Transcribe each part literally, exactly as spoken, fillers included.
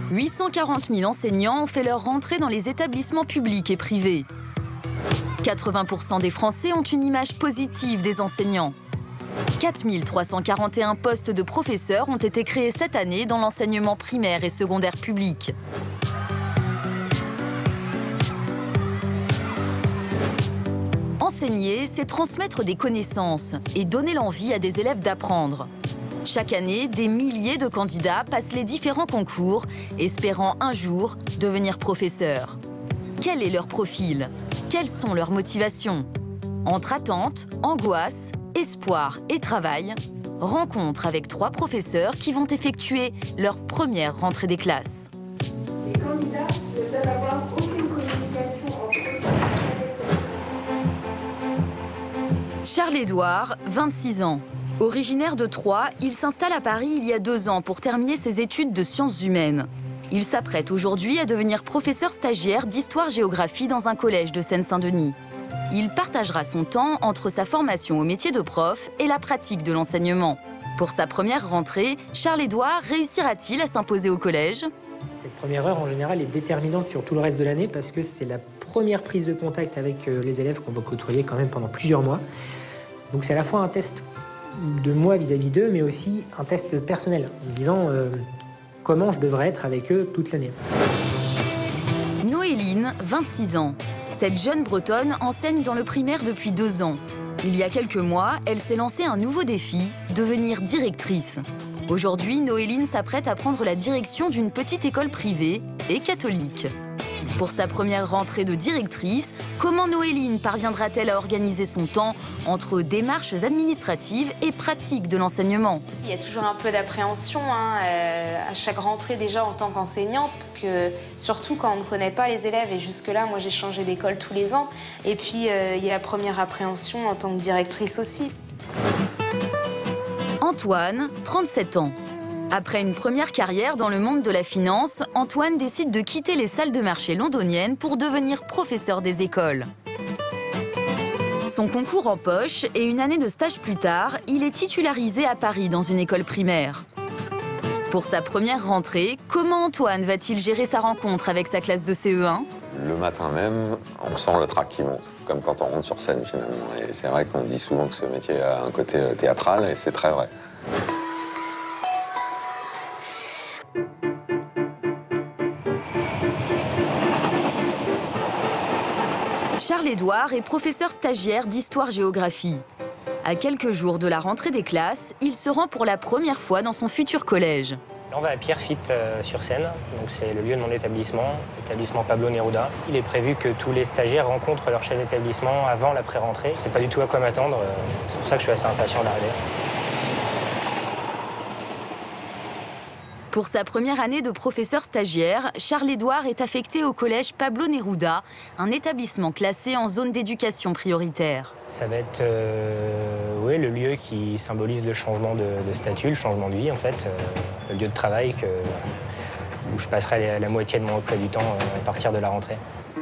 huit cent quarante mille enseignants ont fait leur rentrée dans les établissements publics et privés. quatre-vingts pour cent des Français ont une image positive des enseignants. quatre mille trois cent quarante et un postes de professeurs ont été créés cette année dans l'enseignement primaire et secondaire public. Enseigner, c'est transmettre des connaissances et donner l'envie à des élèves d'apprendre. Chaque année, des milliers de candidats passent les différents concours, espérant un jour devenir professeurs. Quel est leur profil? Quelles sont leurs motivations? Entre attente, angoisse, espoir et travail, rencontre avec trois professeurs qui vont effectuer leur première rentrée des classes. Les candidats ne peuvent avoir aucune communication entre eux. Charles-Édouard, vingt-six ans. Originaire de Troyes, il s'installe à Paris il y a deux ans pour terminer ses études de sciences humaines. Il s'apprête aujourd'hui à devenir professeur stagiaire d'histoire-géographie dans un collège de Seine-Saint-Denis. Il partagera son temps entre sa formation au métier de prof et la pratique de l'enseignement. Pour sa première rentrée, Charles-Édouard réussira-t-il à s'imposer au collège? Cette première heure, en général, est déterminante sur tout le reste de l'année parce que c'est la première prise de contact avec les élèves qu'on va côtoyer quand même pendant plusieurs mois. Donc c'est à la fois un test de moi vis-à-vis d'eux, mais aussi un test personnel, en me disant euh, comment je devrais être avec eux toute l'année. Noéline, vingt-six ans. Cette jeune Bretonne enseigne dans le primaire depuis deux ans. Il y a quelques mois, elle s'est lancé un nouveau défi, devenir directrice. Aujourd'hui, Noéline s'apprête à prendre la direction d'une petite école privée et catholique. Pour sa première rentrée de directrice, comment Noéline parviendra-t-elle à organiser son temps entre démarches administratives et pratiques de l'enseignement? Il y a toujours un peu d'appréhension hein, euh, à chaque rentrée déjà en tant qu'enseignante, parce que surtout quand on ne connaît pas les élèves, et jusque-là, moi j'ai changé d'école tous les ans, et puis euh, il y a la première appréhension en tant que directrice aussi. Antoine, trente-sept ans. Après une première carrière dans le monde de la finance, Antoine décide de quitter les salles de marché londoniennes pour devenir professeur des écoles. Son concours en poche et une année de stage plus tard, il est titularisé à Paris dans une école primaire. Pour sa première rentrée, comment Antoine va-t-il gérer sa rencontre avec sa classe de C E un? Le matin même, on sent le trac qui monte, comme quand on rentre sur scène finalement. Et c'est vrai qu'on dit souvent que ce métier a un côté théâtral, et c'est très vrai. Charles-Édouard est professeur stagiaire d'histoire-géographie. À quelques jours de la rentrée des classes, il se rend pour la première fois dans son futur collège. Là, on va à Pierrefitte euh, sur Seine, donc c'est le lieu de mon établissement, l'établissement Pablo Neruda. Il est prévu que tous les stagiaires rencontrent leur chef d'établissement avant la pré-rentrée. Je ne sais pas du tout à quoi m'attendre, euh, c'est pour ça que je suis assez impatient d'arriver. Pour sa première année de professeur stagiaire, Charles-Édouard est affecté au collège Pablo Neruda, un établissement classé en zone d'éducation prioritaire. Ça va être euh, ouais, le lieu qui symbolise le changement de, de statut, le changement de vie en fait, euh, le lieu de travail que, où je passerai la, la moitié de mon emploi du temps euh, à partir de la rentrée.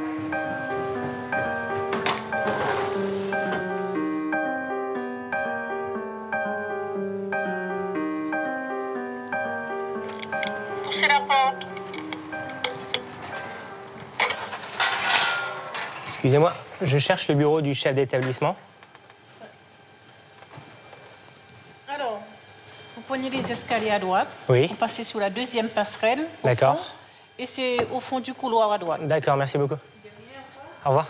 Excusez-moi, je cherche le bureau du chef d'établissement. Alors, vous prenez les escaliers à droite. Oui. Vous passez sur la deuxième passerelle. D'accord. Et c'est au fond du couloir à droite. D'accord, merci beaucoup. Au revoir.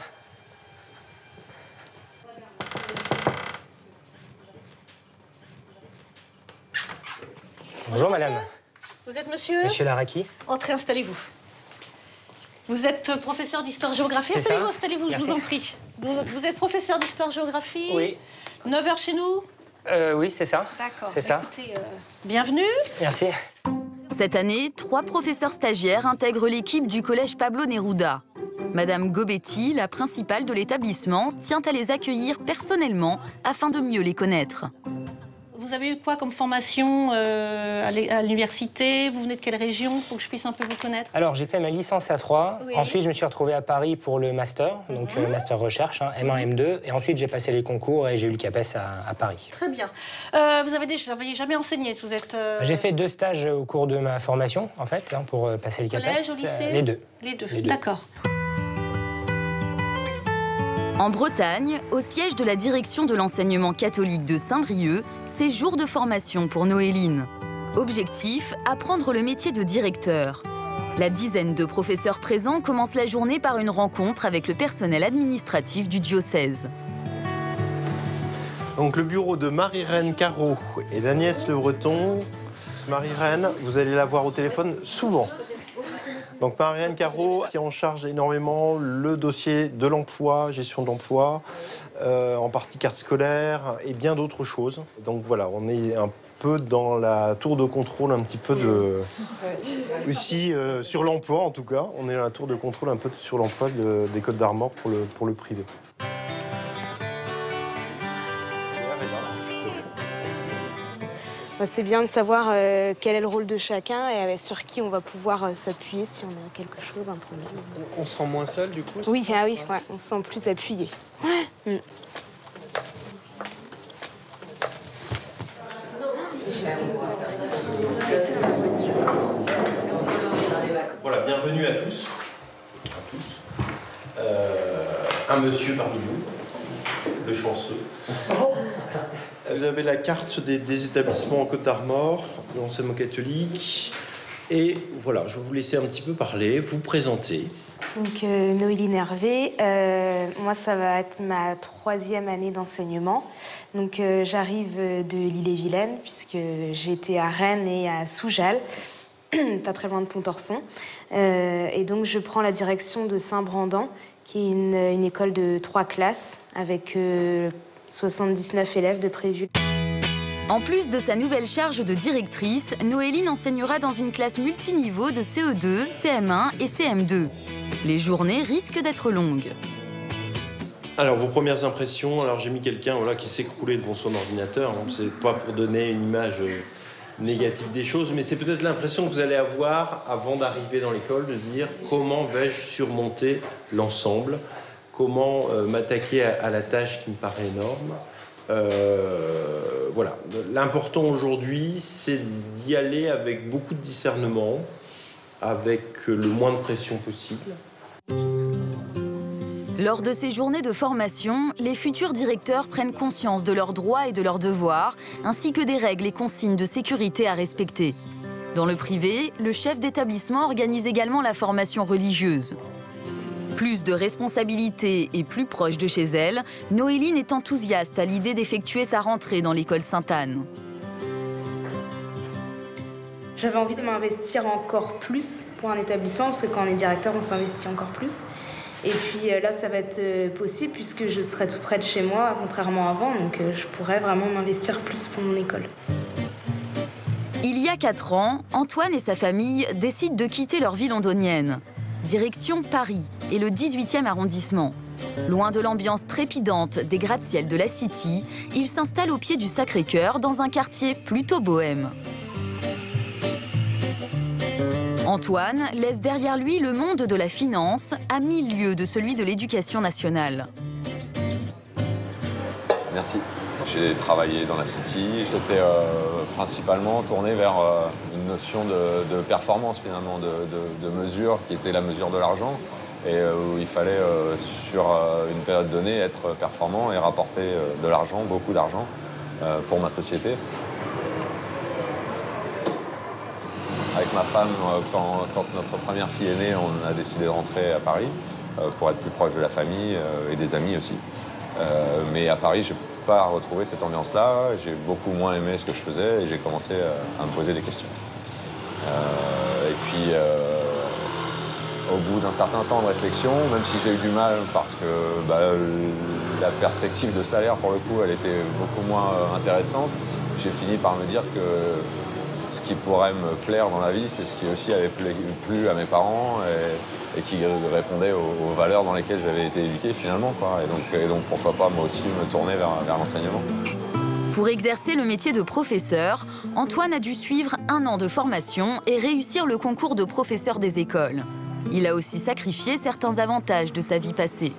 Bonjour, madame. Vous êtes monsieur? Monsieur Laraki. Entrez, installez-vous. Vous êtes professeur d'histoire-géographie? Installez-vous, installez-vous, je vous en prie. Vous, vous êtes professeur d'histoire-géographie? Oui. neuf heures chez nous? Euh, oui, c'est ça. D'accord. C'est ça. Écoutez, euh, bienvenue. Merci. Cette année, trois professeurs stagiaires intègrent l'équipe du collège Pablo Neruda. Madame Gobetti, la principale de l'établissement, tient à les accueillir personnellement afin de mieux les connaître. vous avez eu quoi comme formation euh, à l'université? Vous venez de quelle région, pour que je puisse un peu vous connaître? Alors, j'ai fait ma licence à Troyes. Oui. Ensuite, je me suis retrouvé à Paris pour le master, donc Mmh. euh, master recherche, hein, M un, M deux. Et ensuite, j'ai passé les concours et j'ai eu le CAPES à, à Paris. Très bien. Euh, vous avez déjà, vous avez jamais enseigné, vous êtes... Euh... J'ai fait deux stages au cours de ma formation, en fait, hein, pour euh, passer le CAPES. Collège, au lycée? Euh, les deux. Les deux, Les deux. d'accord. En Bretagne, au siège de la direction de l'enseignement catholique de Saint-Brieuc, c'est jour de formation pour Noéline. Objectif, apprendre le métier de directeur. La dizaine de professeurs présents commence la journée par une rencontre avec le personnel administratif du diocèse. Donc le bureau de Marie-Reine Carreau et d'Agnès Le Breton. Marie-Reine, vous allez la voir au téléphone souvent. Donc Marie-Reine Carreau qui est en charge énormément le dossier de l'emploi, gestion de l'emploi, euh, en partie carte scolaire et bien d'autres choses. Donc voilà, on est un peu dans la tour de contrôle, un petit peu de... aussi euh, sur l'emploi en tout cas. On est dans la tour de contrôle un peu sur l'emploi de, des Côtes d'Armor pour le, pour le privé. C'est bien de savoir euh, quel est le rôle de chacun et euh, sur qui on va pouvoir euh, s'appuyer si on a quelque chose, un problème. On se sent moins seul du coup? Oui, ah oui, ouais, on se sent plus appuyé. Ouais. Mm. Voilà, bienvenue à tous, à toutes. Euh, un monsieur parmi nous, le chanceux. Vous avez la carte des, des établissements en Côte d'Armor, de l'enseignement catholique. Et voilà, je vais vous laisser un petit peu parler, vous présenter. Donc, euh, Noéline Hervé, euh, moi, ça va être ma troisième année d'enseignement. Donc, euh, j'arrive de l'Ille-et-Vilaine, puisque j'étais à Rennes et à Soujal, pas très loin de Pontorson. Euh, et donc, je prends la direction de Saint-Brandan, qui est une, une école de trois classes, avec euh, soixante-dix-neuf élèves de prévu. En plus de sa nouvelle charge de directrice, Noéline enseignera dans une classe multiniveau de C E deux, C M un et C M deux. Les journées risquent d'être longues. Alors, vos premières impressions, alors j'ai mis quelqu'un voilà, qui s'écroulait devant son ordinateur. Hein, c'est pas pour donner une image euh, négative des choses, mais c'est peut-être l'impression que vous allez avoir avant d'arriver dans l'école, de dire comment vais-je surmonter l'ensemble, comment euh, m'attaquer à, à la tâche qui me paraît énorme. Euh, voilà. L'important aujourd'hui, c'est d'y aller avec beaucoup de discernement, avec le moins de pression possible. Lors de ces journées de formation, les futurs directeurs prennent conscience de leurs droits et de leurs devoirs, ainsi que des règles et consignes de sécurité à respecter. Dans le privé, le chef d'établissement organise également la formation religieuse. Plus de responsabilités et plus proche de chez elle, Noéline est enthousiaste à l'idée d'effectuer sa rentrée dans l'école Sainte-Anne. J'avais envie de m'investir encore plus pour un établissement, parce que quand on est directeur, on s'investit encore plus. Et puis là, ça va être possible puisque je serai tout près de chez moi, contrairement à avant. Donc je pourrais vraiment m'investir plus pour mon école. Il y a quatre ans, Antoine et sa famille décident de quitter leur vie londonienne. Direction Paris et le dix-huitième arrondissement. Loin de l'ambiance trépidante des gratte-ciel de la City, ils s'installent au pied du Sacré-Cœur dans un quartier plutôt bohème. Antoine laisse derrière lui le monde de la finance, à mille lieues de celui de l'éducation nationale. Merci. J'ai travaillé dans la City, j'étais euh, principalement tourné vers euh, une notion de, de performance finalement, de, de, de mesure qui était la mesure de l'argent et euh, où il fallait euh, sur euh, une période donnée être performant et rapporter euh, de l'argent, beaucoup d'argent euh, pour ma société. Avec ma femme, quand, quand notre première fille est née, on a décidé de rentrer à Paris euh, pour être plus proche de la famille euh, et des amis aussi. Euh, mais à Paris, je n'ai pas retrouvé cette ambiance-là. J'ai beaucoup moins aimé ce que je faisais et j'ai commencé à, à me poser des questions. Euh, et puis, euh, au bout d'un certain temps de réflexion, même si j'ai eu du mal parce que bah, la perspective de salaire, pour le coup, elle était beaucoup moins intéressante, j'ai fini par me dire que ce qui pourrait me plaire dans la vie, c'est ce qui aussi avait plu, plu à mes parents et, et qui répondait aux, aux valeurs dans lesquelles j'avais été éduqué finalement, quoi. Et, donc, et donc pourquoi pas moi aussi me tourner vers, vers l'enseignement. Pour exercer le métier de professeur, Antoine a dû suivre un an de formation et réussir le concours de professeur des écoles. Il a aussi sacrifié certains avantages de sa vie passée.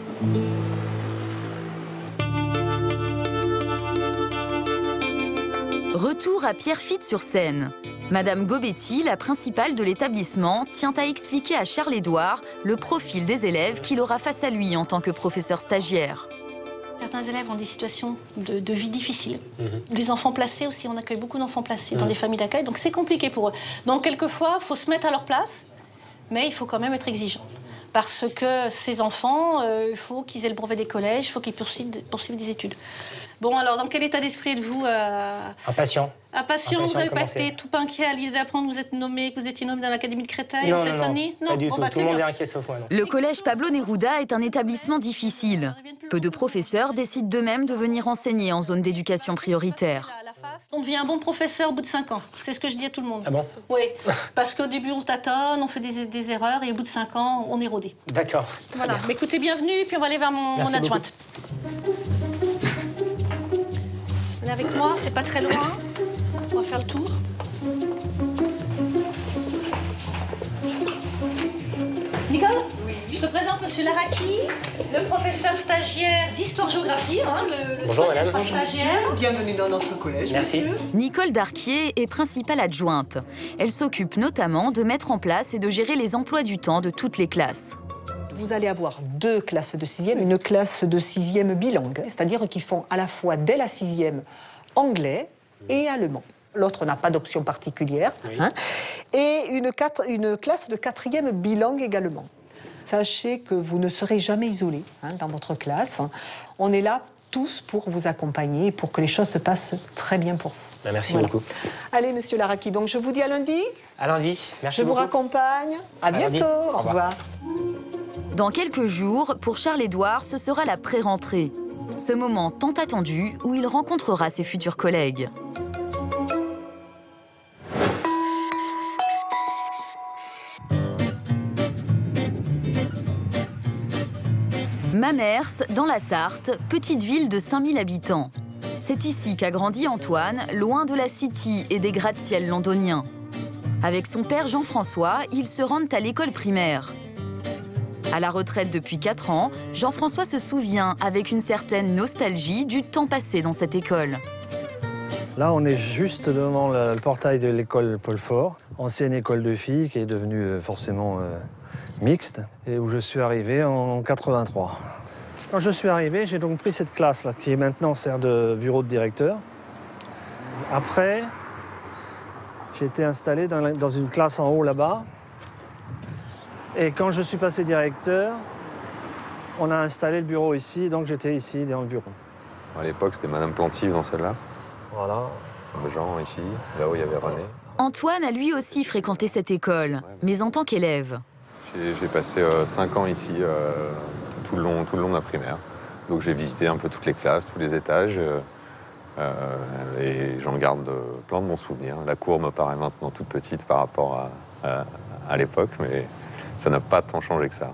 Retour à Pierrefitte-sur-Seine. Madame Gobetti, la principale de l'établissement, tient à expliquer à Charles-Édouard le profil des élèves qu'il aura face à lui en tant que professeur stagiaire. Certains élèves ont des situations de, de vie difficiles. Mmh. Des enfants placés aussi, on accueille beaucoup d'enfants placés mmh. dans des familles d'accueil, donc c'est compliqué pour eux. Donc quelquefois, il faut se mettre à leur place, mais il faut quand même être exigeant. Parce que ces enfants, il euh, faut qu'ils aient le brevet des collèges, il faut qu'ils poursuivent, poursuivent des études. Bon, alors, dans quel état d'esprit êtes-vous euh... Impatient. Impatient, vous n'avez pas été tout inquiet à l'idée d'apprendre que vous êtes nommé, que vous étiez nommé dans l'Académie de Créteil en Seine-Saint-Denis? Non, non, pas du tout. Bah, tout le monde est inquiet sauf moi. Non. Le collège Pablo Neruda est un établissement difficile. Peu de professeurs décident d'eux-mêmes de venir enseigner en zone d'éducation prioritaire. On devient un bon professeur au bout de cinq ans. C'est ce que je dis à tout le monde. Ah bon? Oui, parce qu'au début, on tâtonne, on fait des, des erreurs, et au bout de cinq ans, on est rodé. D'accord. Voilà. Mais écoutez, bienvenue, puis on va aller vers mon, mon adjointe. Venez avec moi, c'est pas très loin. On va faire le tour. Nicole? Oui. Je te présente Monsieur Laraki, le professeur stagiaire d'histoire-géographie. Hein, le, le Bonjour madame. Stagiaire. Bienvenue dans notre collège. Merci. Monsieur. Nicole Darquier est principale adjointe. Elle s'occupe notamment de mettre en place et de gérer les emplois du temps de toutes les classes. Vous allez avoir deux classes de sixième, une classe de sixième bilingue, c'est-à-dire qu'ils font à la fois dès la sixième anglais et allemand. L'autre n'a pas d'option particulière. Oui. Hein, et une, quatre, une classe de quatrième bilingue également. Sachez que vous ne serez jamais isolés hein, dans votre classe. On est là tous pour vous accompagner, pour que les choses se passent très bien pour vous. Ben, merci voilà. beaucoup. Allez, Monsieur Laraki, donc je vous dis à lundi. À lundi, merci Je beaucoup. vous raccompagne. À, à bientôt. Lundi. Au revoir. Dans quelques jours, pour Charles-Édouard, ce sera la pré-rentrée. Ce moment tant attendu où il rencontrera ses futurs collègues. Mamers, dans la Sarthe, petite ville de cinq mille habitants. C'est ici qu'a grandi Antoine, loin de la City et des gratte-ciel londoniens. Avec son père Jean-François, ils se rendent à l'école primaire. À la retraite depuis quatre ans, Jean-François se souvient avec une certaine nostalgie du temps passé dans cette école. Là, on est juste devant le portail de l'école Paul Fort, ancienne école de filles qui est devenue forcément euh, mixte, et où je suis arrivé en quatre-vingt-trois. Quand je suis arrivé, j'ai donc pris cette classe-là, qui maintenant sert de bureau de directeur. Après, j'ai été installé dans, la, dans une classe en haut là-bas. Et quand je suis passé directeur, on a installé le bureau ici, donc j'étais ici, dans le bureau. À l'époque, c'était Madame Plantive dans celle-là. Voilà. Jean ici, là où il y avait René. Antoine a lui aussi fréquenté cette école, mais en tant qu'élève. J'ai passé euh, cinq ans ici, euh, tout, tout, le long, tout le long de ma primaire. Donc j'ai visité un peu toutes les classes, tous les étages. Euh, euh, et j'en garde plein de bons souvenirs. La cour me paraît maintenant toute petite par rapport à, à, à l'époque, mais ça n'a pas tant changé que ça.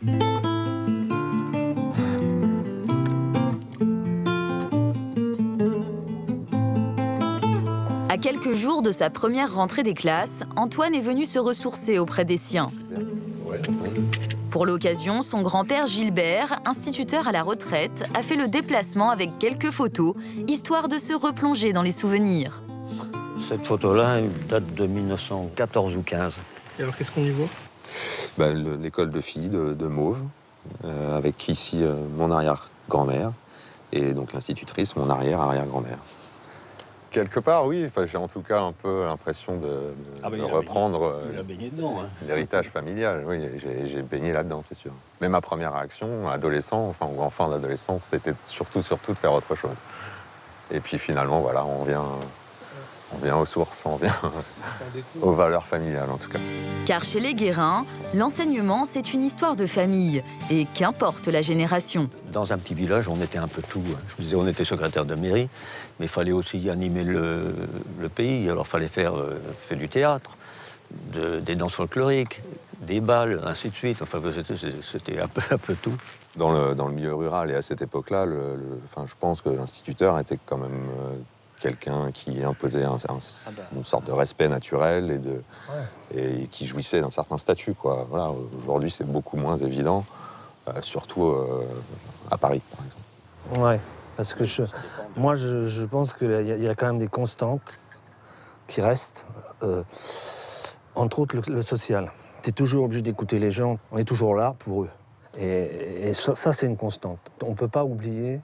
À quelques jours de sa première rentrée des classes, Antoine est venu se ressourcer auprès des siens. Pour l'occasion, son grand-père Gilbert, instituteur à la retraite, a fait le déplacement avec quelques photos, histoire de se replonger dans les souvenirs. Cette photo-là, elle date de mille neuf cent quatorze ou quinze. Et alors, qu'est-ce qu'on y voit? Ben, l'école de filles de, de Mauve, euh, avec ici euh, mon arrière-grand-mère, et donc l'institutrice, mon arrière-arrière-grand-mère. Quelque part, oui. Enfin, j'ai en tout cas un peu l'impression de, de, ah bah, de reprendre hein. l'héritage familial. Oui, j'ai baigné là-dedans, c'est sûr. Mais ma première réaction, adolescent, enfin, ou enfant d'adolescence, c'était surtout, surtout de faire autre chose. Et puis finalement, voilà, on vient, on vient aux sources, on vient aux valeurs familiales, en tout cas. Car chez les Guérin, l'enseignement, c'est une histoire de famille, et qu'importe la génération. Dans un petit village, on était un peu tout. Je vous disais, on était secrétaire de mairie, mais il fallait aussi animer le, le pays. Alors, il fallait faire, euh, faire du théâtre. de, des danses folkloriques, des balles, ainsi de suite. Enfin, c'était un peu, un peu tout. Dans le, dans le milieu rural et à cette époque-là, le, le, enfin, je pense que l'instituteur était quand même euh, quelqu'un qui imposait un, un, ah bah. une sorte de respect naturel et, de, ouais. et qui jouissait d'un certain statut, quoi. Voilà, aujourd'hui, c'est beaucoup moins évident, euh, surtout euh, à Paris, par exemple. Ouais, parce que je, moi, je, je pense qu'il y, y a quand même des constantes qui restent, euh, entre autres le, le social. Tu es toujours obligé d'écouter les gens, on est toujours là pour eux. Et, et ça, ça c'est une constante. On ne peut pas oublier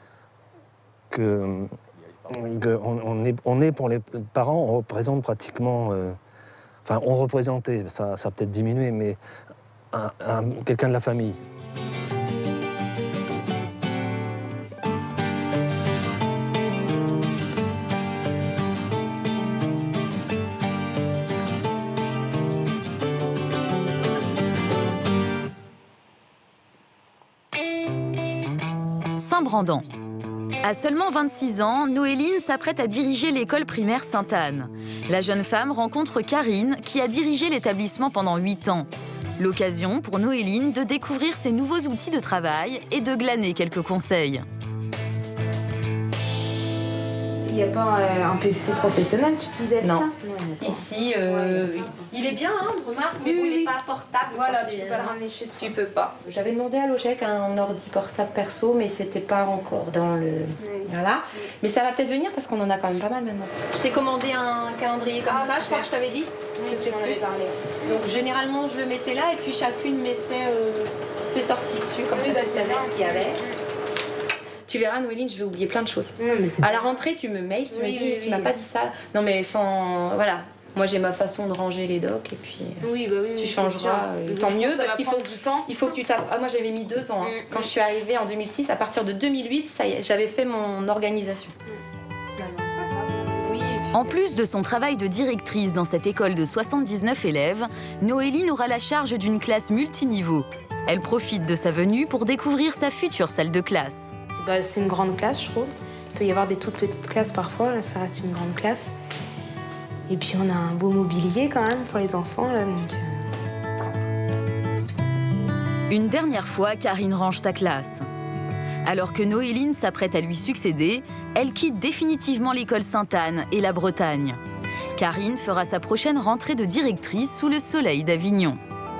que, que on, on, est, on est pour les parents, on représente pratiquement... Euh, enfin, on représentait, ça, ça a peut-être diminué, mais un, un, quelqu'un de la famille. Saint-Brandant. À seulement vingt-six ans, Noéline s'apprête à diriger l'école primaire Sainte-Anne. La jeune femme rencontre Karine, qui a dirigé l'établissement pendant huit ans. L'occasion pour Noéline de découvrir ses nouveaux outils de travail et de glaner quelques conseils. Il n'y a pas euh, un P C professionnel, tu disais non. ça? Non. Ici, euh, ouais, il est bien, hein, remarque, mais oui, bon, oui. il n'est pas portable. Voilà, tu peux pas le ramener chez toi. Tu peux pas. J'avais demandé à Logec un ordi portable perso, mais c'était pas encore dans le... Oui, voilà. Oui. Mais ça va peut-être venir parce qu'on en a quand même pas mal maintenant. Je t'ai commandé un calendrier comme ah, ça, super. Je crois que je t'avais dit. Oui, tu m'en avais parlé. Donc généralement, je le mettais là et puis chacune mettait euh, ses sorties dessus, comme oui, ça bah, tu savais ce qu'il y avait. Tu verras, Noéline, je vais oublier plein de choses. Mmh, à la rentrée, tu me mails, tu oui, me dis, oui, tu oui, m'as oui. pas dit ça. Non, mais sans... Voilà. Moi, j'ai ma façon de ranger les docs et puis oui, bah oui, tu changeras. Euh, tant mieux, parce qu'il faut du temps. Il faut que tu tapes. Ah, moi, j'avais mis deux ans. Hein. Mmh, Quand mmh. je suis arrivée en deux mille six, à partir de deux mille huit, ça y est, j'avais fait mon organisation. Mmh. Oui, puis... En plus de son travail de directrice dans cette école de soixante-dix-neuf élèves, Noéline aura la charge d'une classe multiniveau. Elle profite de sa venue pour découvrir sa future salle de classe. Bah, c'est une grande classe, je trouve. Il peut y avoir des toutes petites classes parfois, là, ça reste une grande classe. Et puis on a un beau mobilier quand même pour les enfants. Là, donc... Une dernière fois, Karine range sa classe. Alors que Noéline s'apprête à lui succéder, elle quitte définitivement l'école Sainte-Anne et la Bretagne. Karine fera sa prochaine rentrée de directrice sous le soleil d'Avignon.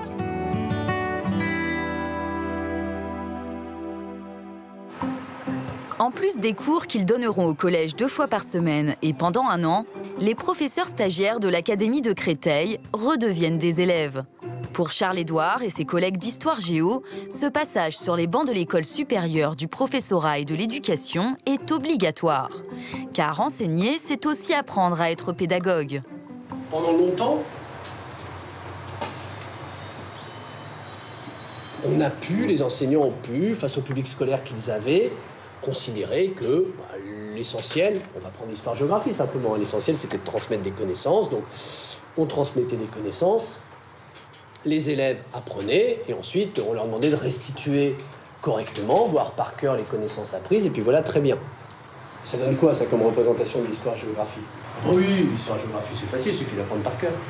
En plus des cours qu'ils donneront au collège deux fois par semaine et pendant un an, les professeurs stagiaires de l'Académie de Créteil redeviennent des élèves. Pour Charles-Édouard et ses collègues d'histoire géo, ce passage sur les bancs de l'école supérieure du professorat et de l'éducation est obligatoire. Car enseigner, c'est aussi apprendre à être pédagogue. Pendant longtemps, on a pu, les enseignants ont pu, face au public scolaire qu'ils avaient, considérer que bah, l'essentiel, on va prendre l'histoire-géographie simplement, l'essentiel c'était de transmettre des connaissances, donc on transmettait des connaissances, les élèves apprenaient, et ensuite on leur demandait de restituer correctement, voire par cœur les connaissances apprises, et puis voilà, très bien. Ça donne quoi ça comme représentation de l'histoire-géographie? Oui, l'histoire-géographie c'est facile, il suffit d'apprendre par cœur.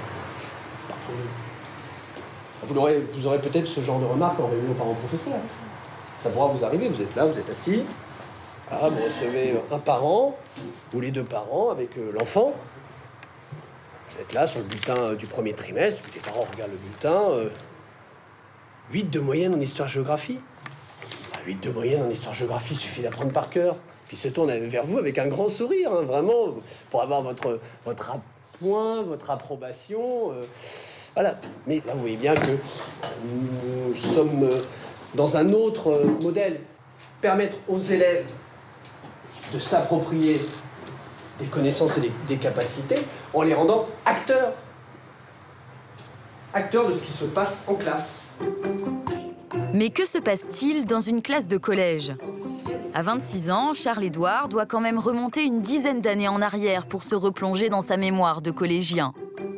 Vous aurez, vous aurez peut-être ce genre de remarques en réunion parents-professeurs. Ça pourra vous arriver, vous êtes là, vous êtes assis. Ah, vous recevez un parent ou les deux parents avec euh, l'enfant. Vous êtes là sur le bulletin euh, du premier trimestre, puis les parents regardent le bulletin. Euh, huit de moyenne en histoire-géographie. Bah, huit de moyenne en histoire-géographie, il suffit d'apprendre par cœur. Puis se tourne vers vous avec un grand sourire, hein, vraiment, pour avoir votre, votre appoint, votre approbation. Euh, voilà. Mais là, vous voyez bien que nous sommes euh, dans un autre euh, modèle. Permettre aux élèves de s'approprier des connaissances et des, des capacités en les rendant acteurs. Acteurs de ce qui se passe en classe. Mais que se passe-t-il dans une classe de collège? À vingt-six ans, Charles-Édouard doit quand même remonter une dizaine d'années en arrière pour se replonger dans sa mémoire de collégien.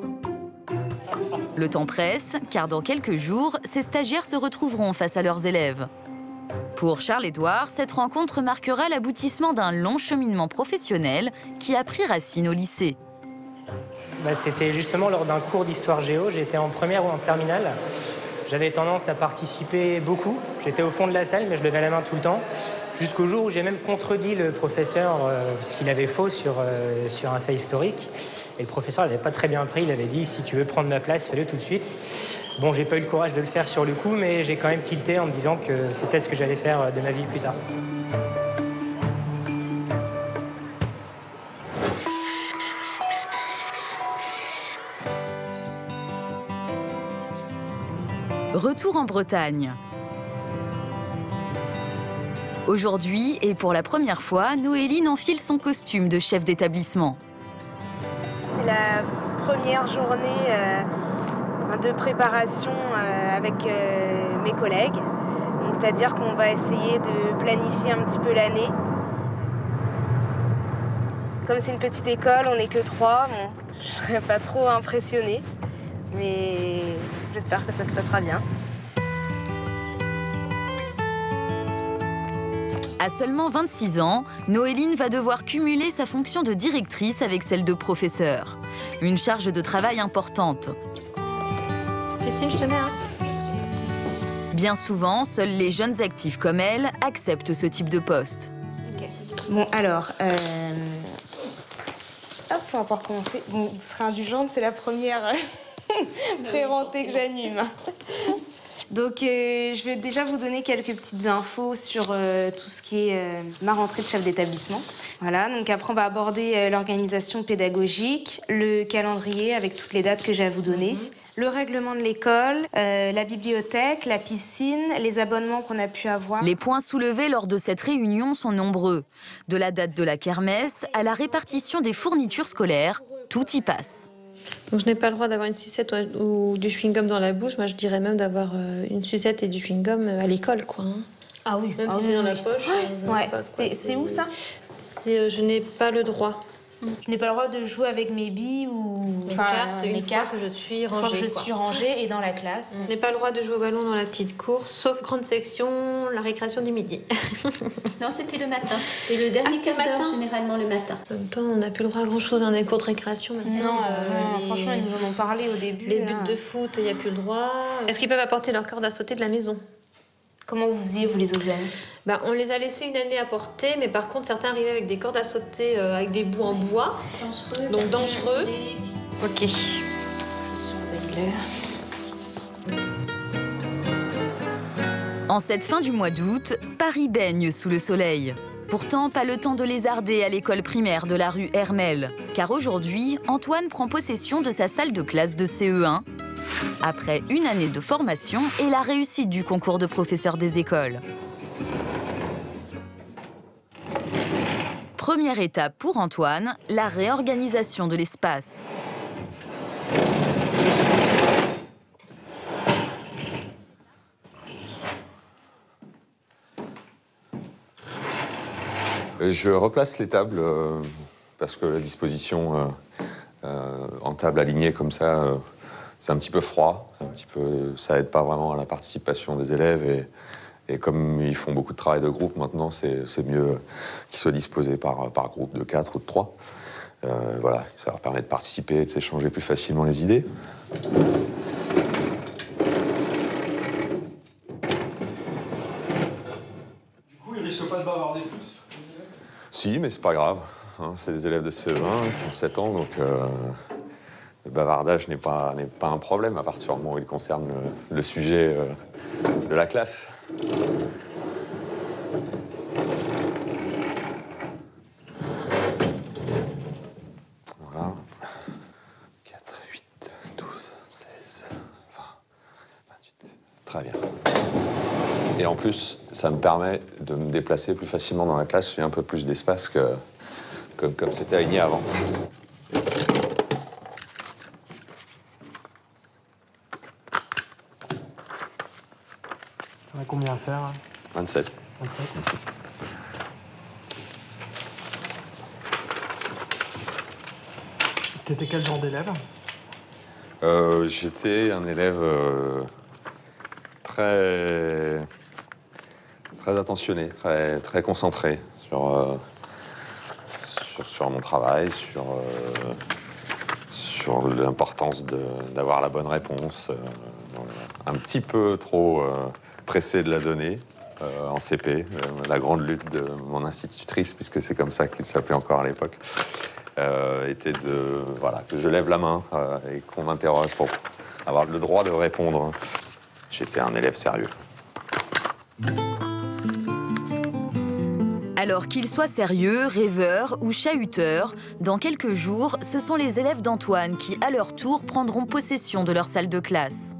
Le temps presse, car dans quelques jours, ces stagiaires se retrouveront face à leurs élèves. Pour Charles-Édouard, cette rencontre marquera l'aboutissement d'un long cheminement professionnel qui a pris racine au lycée. bah, c'était justement lors d'un cours d'histoire géo. J'étais en première ou en terminale. J'avais tendance à participer beaucoup. J'étais au fond de la salle, mais je levais la main tout le temps. Jusqu'au jour où j'ai même contredit le professeur, euh, parce qu'il avait faux sur, euh, sur un fait historique. Et le professeur n'avait pas très bien pris. Il avait dit, si tu veux prendre ma place, fais-le tout de suite. Bon, j'ai pas eu le courage de le faire sur le coup, mais j'ai quand même tilté en me disant que c'était ce que j'allais faire de ma vie plus tard. Retour en Bretagne. Aujourd'hui, et pour la première fois, Noéline enfile son costume de chef d'établissement. C'est la première journée euh, de préparation euh, avec euh, mes collègues. C'est-à-dire qu'on va essayer de planifier un petit peu l'année. Comme c'est une petite école, on n'est que trois, bon, je ne serais pas trop impressionnée. Mais j'espère que ça se passera bien. À seulement vingt-six ans, Noéline va devoir cumuler sa fonction de directrice avec celle de professeur. Une charge de travail importante. Christine, je te mets un. Bien souvent, seuls les jeunes actifs comme elle acceptent ce type de poste. Okay. Bon, alors, euh... hop, on va pouvoir commencer. Bon, vous serez indulgente, c'est la première pré-rentrée que j'anime. Donc, euh, je vais déjà vous donner quelques petites infos sur euh, tout ce qui est euh, ma rentrée de chef d'établissement. Voilà, donc après, on va aborder euh, l'organisation pédagogique, le calendrier avec toutes les dates que j'ai à vous donner, mmh. le règlement de l'école, euh, la bibliothèque, la piscine, les abonnements qu'on a pu avoir. Les points soulevés lors de cette réunion sont nombreux. De la date de la kermesse à la répartition des fournitures scolaires, tout y passe. Donc je n'ai pas le droit d'avoir une sucette ou du chewing-gum dans la bouche. Moi, je dirais même d'avoir une sucette et du chewing-gum à l'école, quoi. Hein. Ah oui. Même ah si oui, c'est dans oui. la poche. Ouais. C'est où ça? C'est euh, je n'ai pas le droit. Je n'ai pas le droit de jouer avec mes billes ou mes enfin, cartes, mes une cartes fois que je suis une fois rangée. que je quoi. suis rangée et dans la classe. Je n'ai pas le droit de jouer au ballon dans la petite cour, sauf grande section, la récréation du midi. Non, c'était le matin. C'était le dernier ah, quart d'heure, matin. généralement le matin. En même temps, on n'a plus le droit à grand-chose dans les cours de récréation maintenant. Non, euh, non les... franchement, ils nous en ont parlé au début. Les là. buts de foot, il n'y a plus le droit. Est-ce qu'ils peuvent apporter leur corde à sauter de la maison? Comment vous faisiez, vous, les autres années? Ben, on les a laissés une année à porter, mais par contre, certains arrivaient avec des cordes à sauter euh, avec des bouts en bois. Dangereux. Donc dangereux. Ok. Je surveille l'heure. En cette fin du mois d'août, Paris baigne sous le soleil. Pourtant, pas le temps de lézarder à l'école primaire de la rue Hermel. Car aujourd'hui, Antoine prend possession de sa salle de classe de C E un. Après une année de formation et la réussite du concours de professeur des écoles. Première étape pour Antoine, la réorganisation de l'espace. Je replace les tables euh, parce que la disposition euh, euh, en table alignée comme ça, euh, c'est un petit peu froid, un petit peu, ça aide pas vraiment à la participation des élèves et, et comme ils font beaucoup de travail de groupe maintenant, c'est mieux qu'ils soient disposés par, par groupe de quatre ou de trois. Euh, voilà, ça leur permet de participer et de s'échanger plus facilement les idées. Du coup, ils risquent pas de bavarder plus? Si, mais c'est pas grave. Hein, c'est des élèves de C E un qui ont sept ans, donc euh, le bavardage n'est pas, n'est pas un problème à partir du moment où il concerne le, le sujet euh, de la classe. Voilà. quatre, huit, douze, seize, vingt, vingt-huit. Très bien. Et en plus, ça me permet de me déplacer plus facilement dans la classe. J'ai un peu plus d'espace que, que comme c'était aligné avant. On a combien à faire? vingt-sept. vingt-sept. T'étais quel genre d'élève? euh, J'étais un élève euh, très... très attentionné, très, très concentré sur, euh, sur, sur mon travail, sur, euh, sur l'importance d'avoir la bonne réponse, euh, un petit peu trop euh, pressé de la donner. Euh, en C P, euh, la grande lutte de mon institutrice, puisque c'est comme ça qu'il s'appelait encore à l'époque, euh, était de, voilà, que je lève la main euh, et qu'on m'interroge pour avoir le droit de répondre. J'étais un élève sérieux. Alors qu'ils soient sérieux, rêveurs ou chahuteurs, dans quelques jours, ce sont les élèves d'Antoine qui, à leur tour, prendront possession de leur salle de classe.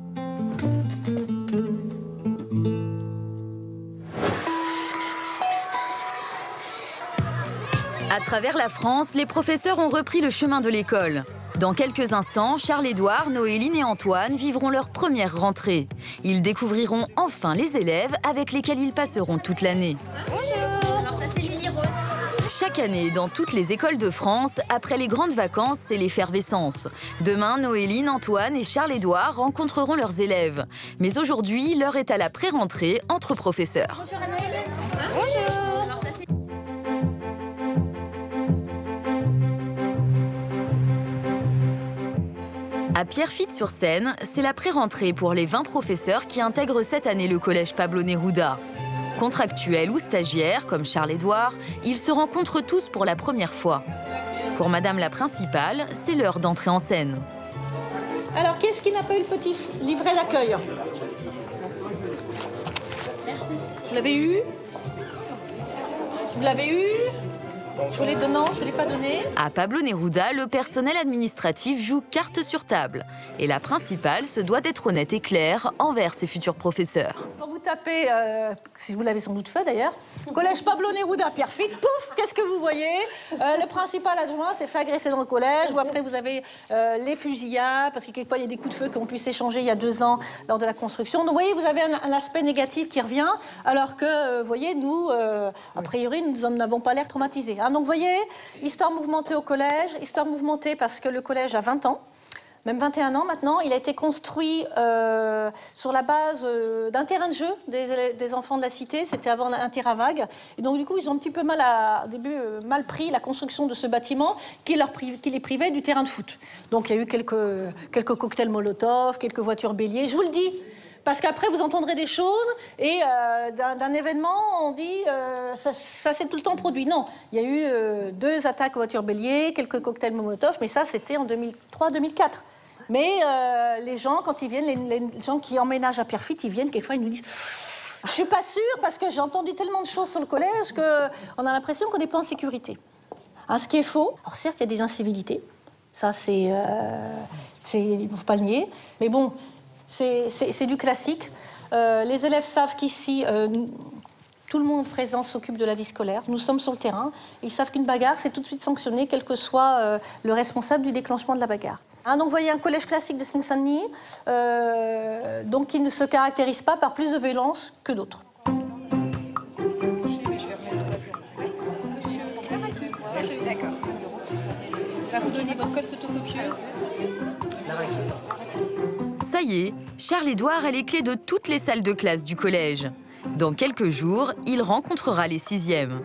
À travers la France, les professeurs ont repris le chemin de l'école. Dans quelques instants, Charles-Édouard, Noéline et Antoine vivront leur première rentrée. Ils découvriront enfin les élèves avec lesquels ils passeront toute l'année. Bonjour. Alors ça c'est Lily Rose. Chaque année, dans toutes les écoles de France, après les grandes vacances, c'est l'effervescence. Demain, Noéline, Antoine et Charles-Édouard rencontreront leurs élèves. Mais aujourd'hui, l'heure est à la pré-rentrée entre professeurs. Bonjour à Noéline. Bonjour. Alors ça c'est... À Pierrefitte-sur-Seine, c'est la pré-rentrée pour les vingt professeurs qui intègrent cette année le collège Pablo Neruda. Contractuels ou stagiaires, comme Charles-Édouard, ils se rencontrent tous pour la première fois. Pour Madame la principale, c'est l'heure d'entrer en scène. Alors, qu'est-ce qui n'a pas eu le petit livret d'accueil? Merci. Vous l'avez eu? Vous l'avez eu? Je vous l'ai donné, je ne l'ai pas donné. À Pablo Neruda, le personnel administratif joue carte sur table. Et la principale se doit d'être honnête et claire envers ses futurs professeurs. Quand vous tapez, euh, si vous l'avez sans doute fait d'ailleurs, collège Pablo Neruda, Pierrefitte, pouf, qu'est-ce que vous voyez? euh, Le principal adjoint s'est fait agresser dans le collège, ou après vous avez euh, les fusillades, parce que quelquefois il y a des coups de feu qui ont pu s'échanger il y a deux ans lors de la construction. Donc vous voyez, vous avez un, un aspect négatif qui revient, alors que, euh, vous voyez, nous, euh, a priori, nous n'avons pas l'air traumatisés. Hein. Donc vous voyez, histoire mouvementée au collège, histoire mouvementée parce que le collège a vingt ans. Même vingt et un ans maintenant, il a été construit euh, sur la base euh, d'un terrain de jeu des, des enfants de la cité. C'était avant un terrain vague. Et donc du coup, ils ont un petit peu mal à, au début euh, mal pris la construction de ce bâtiment qui, leur pri qui les privait du terrain de foot. Donc il y a eu quelques, quelques cocktails Molotov, quelques voitures béliers. Je vous le dis. Parce qu'après, vous entendrez des choses et euh, d'un événement, on dit euh, ça, ça s'est tout le temps produit. Non, il y a eu euh, deux attaques aux voitures béliers, quelques cocktails Molotov, mais ça, c'était en deux mille trois deux mille quatre. Mais euh, les gens, quand ils viennent, les, les gens qui emménagent à Pierrefitte, ils viennent, quelquefois, ils nous disent « Je suis pas sûre parce que j'ai entendu tellement de choses sur le collège qu'on a l'impression qu'on n'est pas en sécurité. » Hein, ce qui est faux. Alors certes, il y a des incivilités. Ça, c'est... Euh, il ne faut pas le nier. Mais bon... C'est du classique. Euh, les élèves savent qu'ici, euh, tout le monde présent s'occupe de la vie scolaire. Nous sommes sur le terrain. Ils savent qu'une bagarre, c'est tout de suite sanctionné, quel que soit euh, le responsable du déclenchement de la bagarre. Hein, donc, vous voyez un collège classique de Seine-Saint-Denis, euh, donc qui ne se caractérise pas par plus de violence que d'autres. D'accord. Je vais vous donner votre code photocopieuse. Ça y est, Charles-Édouard a les clés de toutes les salles de classe du collège. Dans quelques jours, il rencontrera les sixièmes.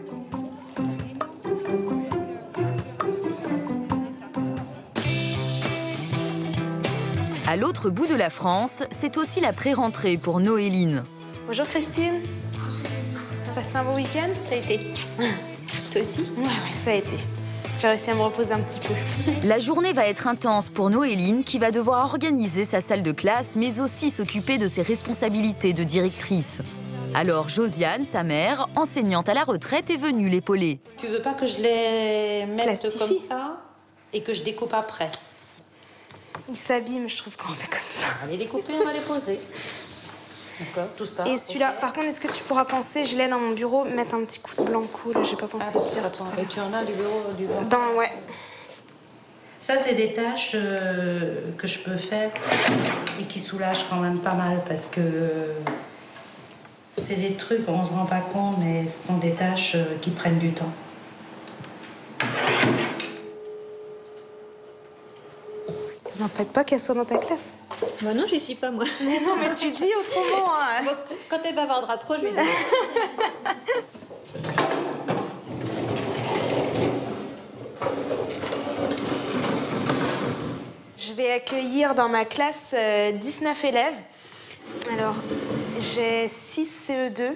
À l'autre bout de la France, c'est aussi la pré-rentrée pour Noéline. Bonjour Christine. T'as passé un beau week-end? Ça a été. Toi aussi? Ouais, ouais, ça a été. J'ai réussi à me reposer un petit peu. La journée va être intense pour Noéline qui va devoir organiser sa salle de classe mais aussi s'occuper de ses responsabilités de directrice. Alors Josiane, sa mère, enseignante à la retraite, est venue l'épauler. Tu veux pas que je les mette Plastifie. comme ça et que je découpe après? Ils s'abîment, je trouve, quand on fait comme ça. On va les découper, on va les poser. D'accord, tout ça. Et celui-là, par contre, est-ce que tu pourras penser, je l'ai dans mon bureau, mettre un petit coup de blanco, là, j'ai pas pensé Ah, à dire tout et tu en as du bureau du bureau. Dans, ouais. Ça, c'est des tâches euh, que je peux faire et qui soulagent quand même pas mal parce que euh, c'est des trucs, on se rend pas compte, mais ce sont des tâches euh, qui prennent du temps. Ça n'empêche pas qu'elle soit dans ta classe. Bah non, j'y suis pas, moi. Mais non, mais tu dis autrement. Hein. Bon, quand elle bavardera trop, je vais dire. vais accueillir dans ma classe euh, dix-neuf élèves. Alors, j'ai six C E deux,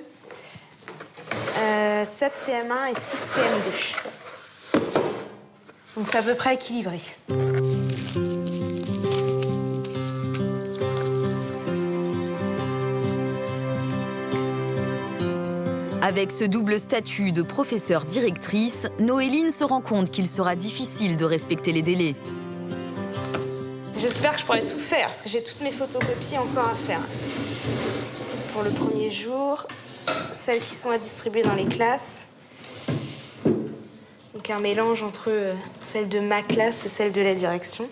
euh, sept C M un et six C M deux. Donc c'est à peu près équilibré. Avec ce double statut de professeur-directrice, Noéline se rend compte qu'il sera difficile de respecter les délais. J'espère que je pourrai tout faire, parce que j'ai toutes mes photocopies encore à faire. Pour le premier jour, celles qui sont à distribuer dans les classes. Donc un mélange entre celle de ma classe et celle de la direction.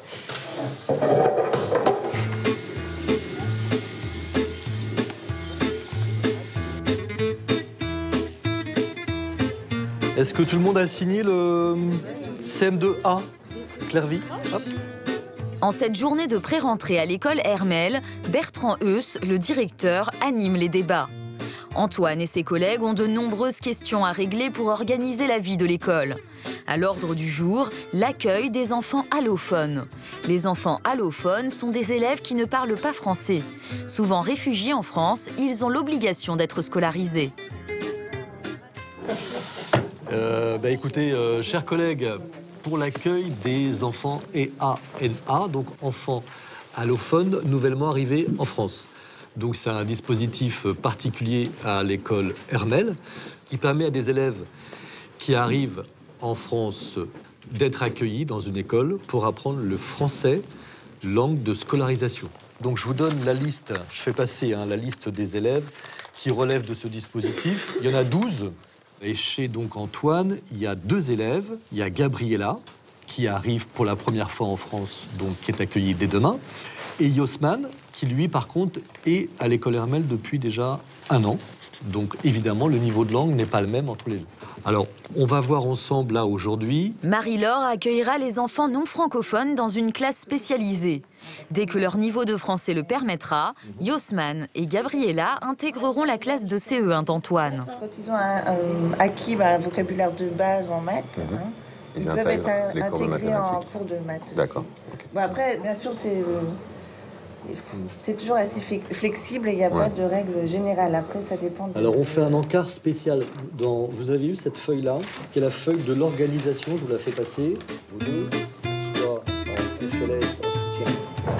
Est-ce que tout le monde a signé le C M deux A, Clairvy? Hop. En cette journée de pré-rentrée à l'école Hermel, Bertrand Heuss, le directeur, anime les débats. Antoine et ses collègues ont de nombreuses questions à régler pour organiser la vie de l'école. À l'ordre du jour, l'accueil des enfants allophones. Les enfants allophones sont des élèves qui ne parlent pas français. Souvent réfugiés en France, ils ont l'obligation d'être scolarisés. Euh, bah écoutez, euh, chers collègues, pour l'accueil des enfants E A N A, donc enfants allophones nouvellement arrivés en France. Donc c'est un dispositif particulier à l'école Hermel qui permet à des élèves qui arrivent en France d'être accueillis dans une école pour apprendre le français, langue de scolarisation. Donc je vous donne la liste, je fais passer hein, la liste des élèves qui relèvent de ce dispositif. Il y en a douze. Et chez donc Antoine, il y a deux élèves. Il y a Gabriella, qui arrive pour la première fois en France, donc qui est accueillie dès demain. Et Yosman, qui lui, par contre, est à l'école Hermel depuis déjà un an. Donc évidemment, le niveau de langue n'est pas le même entre les deux. Alors, on va voir ensemble là aujourd'hui. Marie-Laure accueillera les enfants non francophones dans une classe spécialisée. Dès que leur niveau de français le permettra, Yosman et Gabriella intégreront la classe de C E un d'Antoine. Quand ils ont un, un, acquis bah, un vocabulaire de base en maths, mmh. hein, ils, ils peuvent être un, intégrés en cours de maths. D'accord. Okay. Bon, après, bien sûr, c'est euh, c'est toujours assez flexible et il n'y a ouais. pas de règle générale. Après, ça dépend de... Alors, on fait un encart spécial. Dans... Vous avez eu cette feuille-là, qui est la feuille de l'organisation. Je vous la fais passer. Vous deux, soit en F L S, en soutien.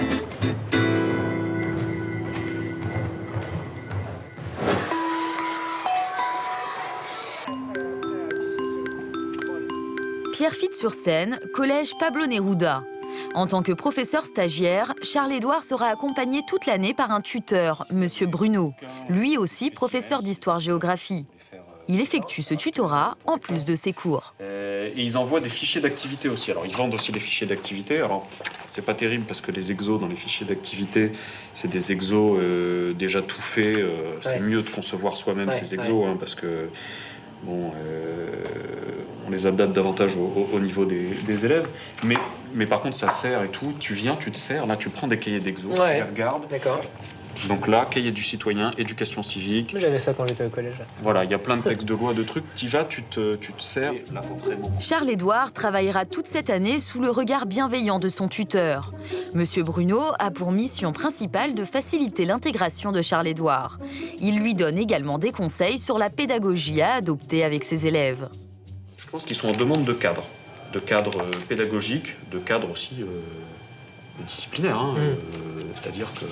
Pierrefitte-sur-Seine, collège Pablo Neruda. En tant que professeur stagiaire, Charles-Édouard sera accompagné toute l'année par un tuteur, Monsieur Bruno, lui aussi professeur d'histoire-géographie. Il effectue ce tutorat en plus de ses cours. Et ils envoient des fichiers d'activité aussi. Alors, ils vendent aussi des fichiers d'activité. Alors, c'est pas terrible parce que les exos dans les fichiers d'activité, c'est des exos euh, déjà tout faits. Euh, c'est ouais. mieux de concevoir soi-même ouais, ces exos, ouais. hein, parce que bon, euh, on les adapte davantage au, au, au niveau des, des élèves. Mais, mais par contre, ça sert et tout. Tu viens, tu te sers. Là, tu prends des cahiers d'exos, ouais. tu les regardes. D'accord. Donc là, cahier du citoyen, éducation civique. J'avais ça quand j'étais au collège. Voilà, il y a plein de textes de loi, de trucs. Tu y vas, tu te, tu te sers. Là, faut vraiment... Charles-Édouard travaillera toute cette année sous le regard bienveillant de son tuteur. Monsieur Bruno a pour mission principale de faciliter l'intégration de Charles-Édouard. Il lui donne également des conseils sur la pédagogie à adopter avec ses élèves. Je pense qu'ils sont en demande de cadre, de cadre pédagogique, de cadre aussi euh, disciplinaire. Hein, mmh. euh, C'est-à-dire que...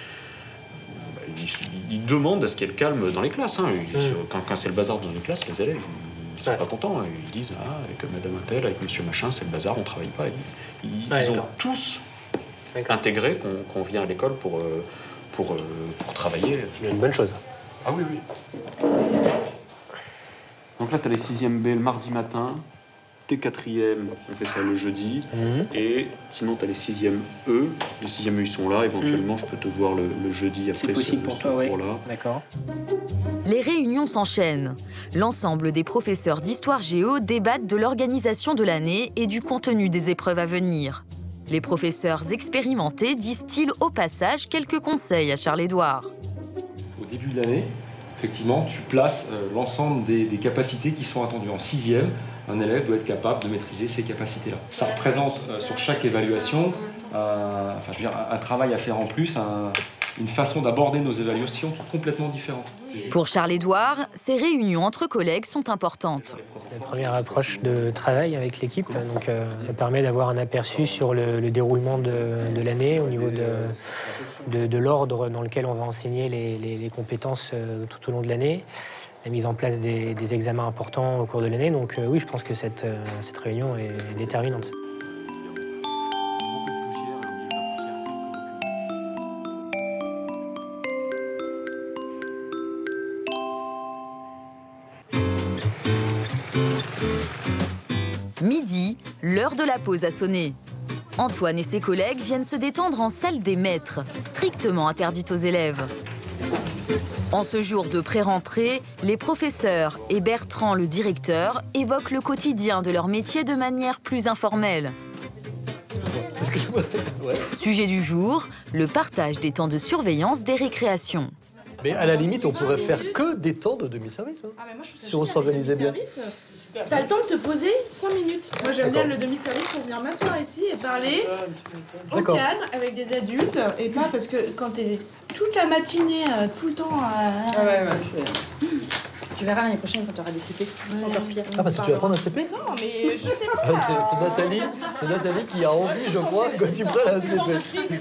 Ils, ils demandent à ce qu'il y ait le calme dans les classes. Hein. Ils, mmh. Quand, quand c'est le bazar dans les classes, les élèves, ils sont ouais. pas contents. Ils disent ah, avec Madame Untel, avec Monsieur Machin, c'est le bazar, on travaille pas. Ils, ils ouais, ont tous intégré qu'on qu'on vient à l'école pour, pour, pour travailler. C'est une bonne chose. Ah oui, oui. Donc là, tu as les sixième B le mardi matin. Tes quatrièmes, on fait ça le jeudi. Mmh. Et sinon, tu as les sixième E. Les sixième E, ils sont là. Éventuellement, mmh. je peux te voir le, le jeudi après. C'est possible ce, pour toi, oui. D'accord. Les réunions s'enchaînent. L'ensemble des professeurs d'histoire-géo débattent de l'organisation de l'année et du contenu des épreuves à venir. Les professeurs expérimentés disent-ils au passage quelques conseils à Charles-Édouard. Au début de l'année, effectivement, tu places euh, l'ensemble des, des capacités qui sont attendues en sixième. Un élève doit être capable de maîtriser ces capacités-là. Ça représente euh, sur chaque évaluation un, enfin, je veux dire, un travail à faire en plus, un, une façon d'aborder nos évaluations complètement différente. Pour Charles-Édouard, ces réunions entre collègues sont importantes. La première approche de travail avec l'équipe, donc euh, ça permet d'avoir un aperçu sur le, le déroulement de, de l'année au niveau de, de, de l'ordre dans lequel on va enseigner les, les, les compétences euh, tout au long de l'année, la mise en place des, des examens importants au cours de l'année. Donc euh, oui, je pense que cette, euh, cette réunion est déterminante. Midi, l'heure de la pause a sonné. Antoine et ses collègues viennent se détendre en salle des maîtres, strictement interdite aux élèves. En ce jour de pré-rentrée, les professeurs et Bertrand, le directeur, évoquent le quotidien de leur métier de manière plus informelle. Ouais. Sujet du jour, le partage des temps de surveillance des récréations. Mais à la limite, on pourrait faire que des temps de demi-service, hein, Ah, mais moi, je trouve ça si on génial, s'organisait le bien. demi-service. T'as le temps de te poser cinq minutes. Moi, j'aime bien le demi-service pour venir m'asseoir ici et parler au calme avec des adultes et pas parce que quand t'es toute la matinée, euh, tout le temps. Euh... Ah ouais, ouais. Tu verras l'année prochaine quand tu auras des C P. C'est encore pire. Ah, parce que tu vas prendre un C P? Non, mais je sais pas. Ah, c'est c'est Nathalie, c'est Nathalie qui a envie, je crois, quand tu prends un C P.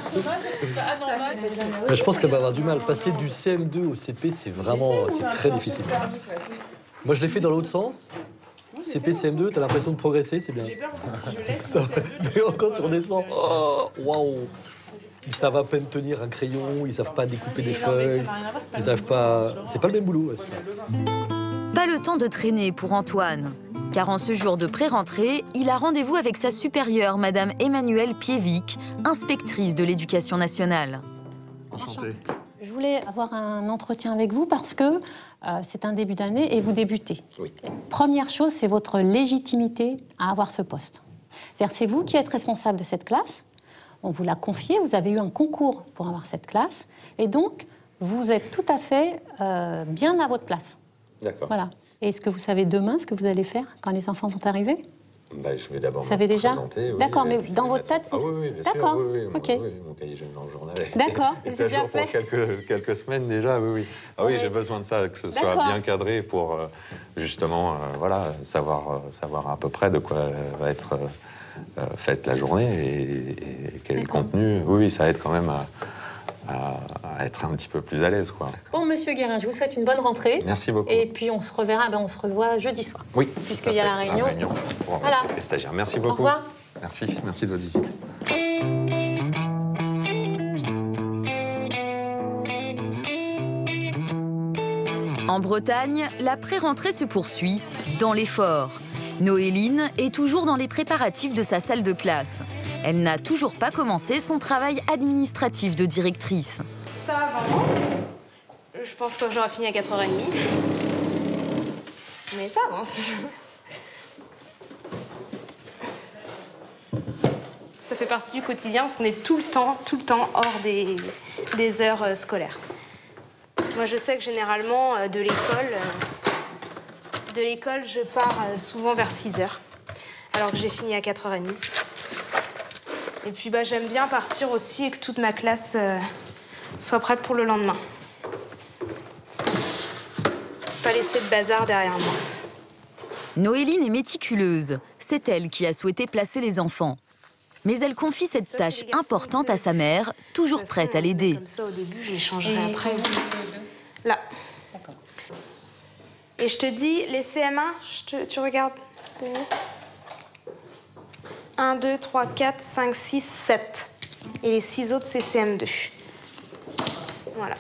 Mais je pense qu'elle va avoir du mal. Passer du C M deux au C P, c'est vraiment c'est très difficile. Moi, je l'ai fait dans l'autre sens. C P, C M deux, t'as l'impression de progresser, c'est bien. J'ai peur en fait si je laisse mon C M deux. Mais quand tu redescends, oh, waouh! Ils savent à peine tenir un crayon, ils savent pas découper des feuilles, ils savent pas. C'est pas le même boulot. Ouais. Pas le temps de traîner pour Antoine, car en ce jour de pré-rentrée, il a rendez-vous avec sa supérieure, Madame Emmanuelle Piévic, inspectrice de l'éducation nationale. Enchanté. Je voulais avoir un entretien avec vous parce que euh, c'est un début d'année et vous débutez. Oui. Première chose, c'est votre légitimité à avoir ce poste. C'est-à-dire c'est vous qui êtes responsable de cette classe, on vous l'a confié, vous avez eu un concours pour avoir cette classe, et donc vous êtes tout à fait euh, bien à votre place. D'accord. Voilà. Et est-ce que vous savez demain ce que vous allez faire quand les enfants vont arriver? Bah, je vais d'abord Vous me savez déjà présenter. Oui, D'accord, et mais puis dans je vais votre mettre- tête Ah oui, oui, bien sûr. D'accord, Oui, oui, ok. oui, oui, mon cahier jeune dans le journal. D'accord, est c'est à déjà jour pour fait. quelques, quelques semaines déjà, oui, oui. Ah oui, j'ai besoin de ça, que ce soit D'accord. bien cadré pour euh, justement, euh, voilà, savoir, euh, savoir à peu près de quoi euh, va être euh, euh, faite la journée et, et quel est le contenu. Oui, oui, ça aide quand même à, à, à être un petit peu plus à l'aise, quoi. Bon, monsieur Guérin, je vous souhaite une bonne rentrée. Merci beaucoup. Et puis on se reverra, ben, on se revoit jeudi soir. Oui. Puisqu'il y a la réunion. pour Voilà. les stagiaires. Merci Au beaucoup. revoir. Merci, merci de votre visite. En Bretagne, la pré-rentrée se poursuit dans l'effort. Noéline est toujours dans les préparatifs de sa salle de classe. Elle n'a toujours pas commencé son travail administratif de directrice. Ça avance. Je pense pas que j'aurai fini à quatre heures trente. Mais ça avance. Ça fait partie du quotidien parce qu'on est tout le temps, tout le temps hors des, des heures euh, scolaires. Moi, je sais que généralement, euh, de l'école, euh, de l'école, je pars euh, souvent vers six heures, alors que j'ai fini à quatre heures trente. Et puis, bah, j'aime bien partir aussi et que toute ma classe euh, soit prête pour le lendemain. Pas laisser de bazar derrière moi. Noéline est méticuleuse. C'est elle qui a souhaité placer les enfants. Mais elle confie cette tâche importante à sa mère, toujours prête à l'aider. Comme ça, au début, je les changerai après. Là. Et je te dis, les C M un, je te, tu regardes. un, deux, trois, quatre, cinq, six, sept. Et les six autres, c'est C M deux. Voilà.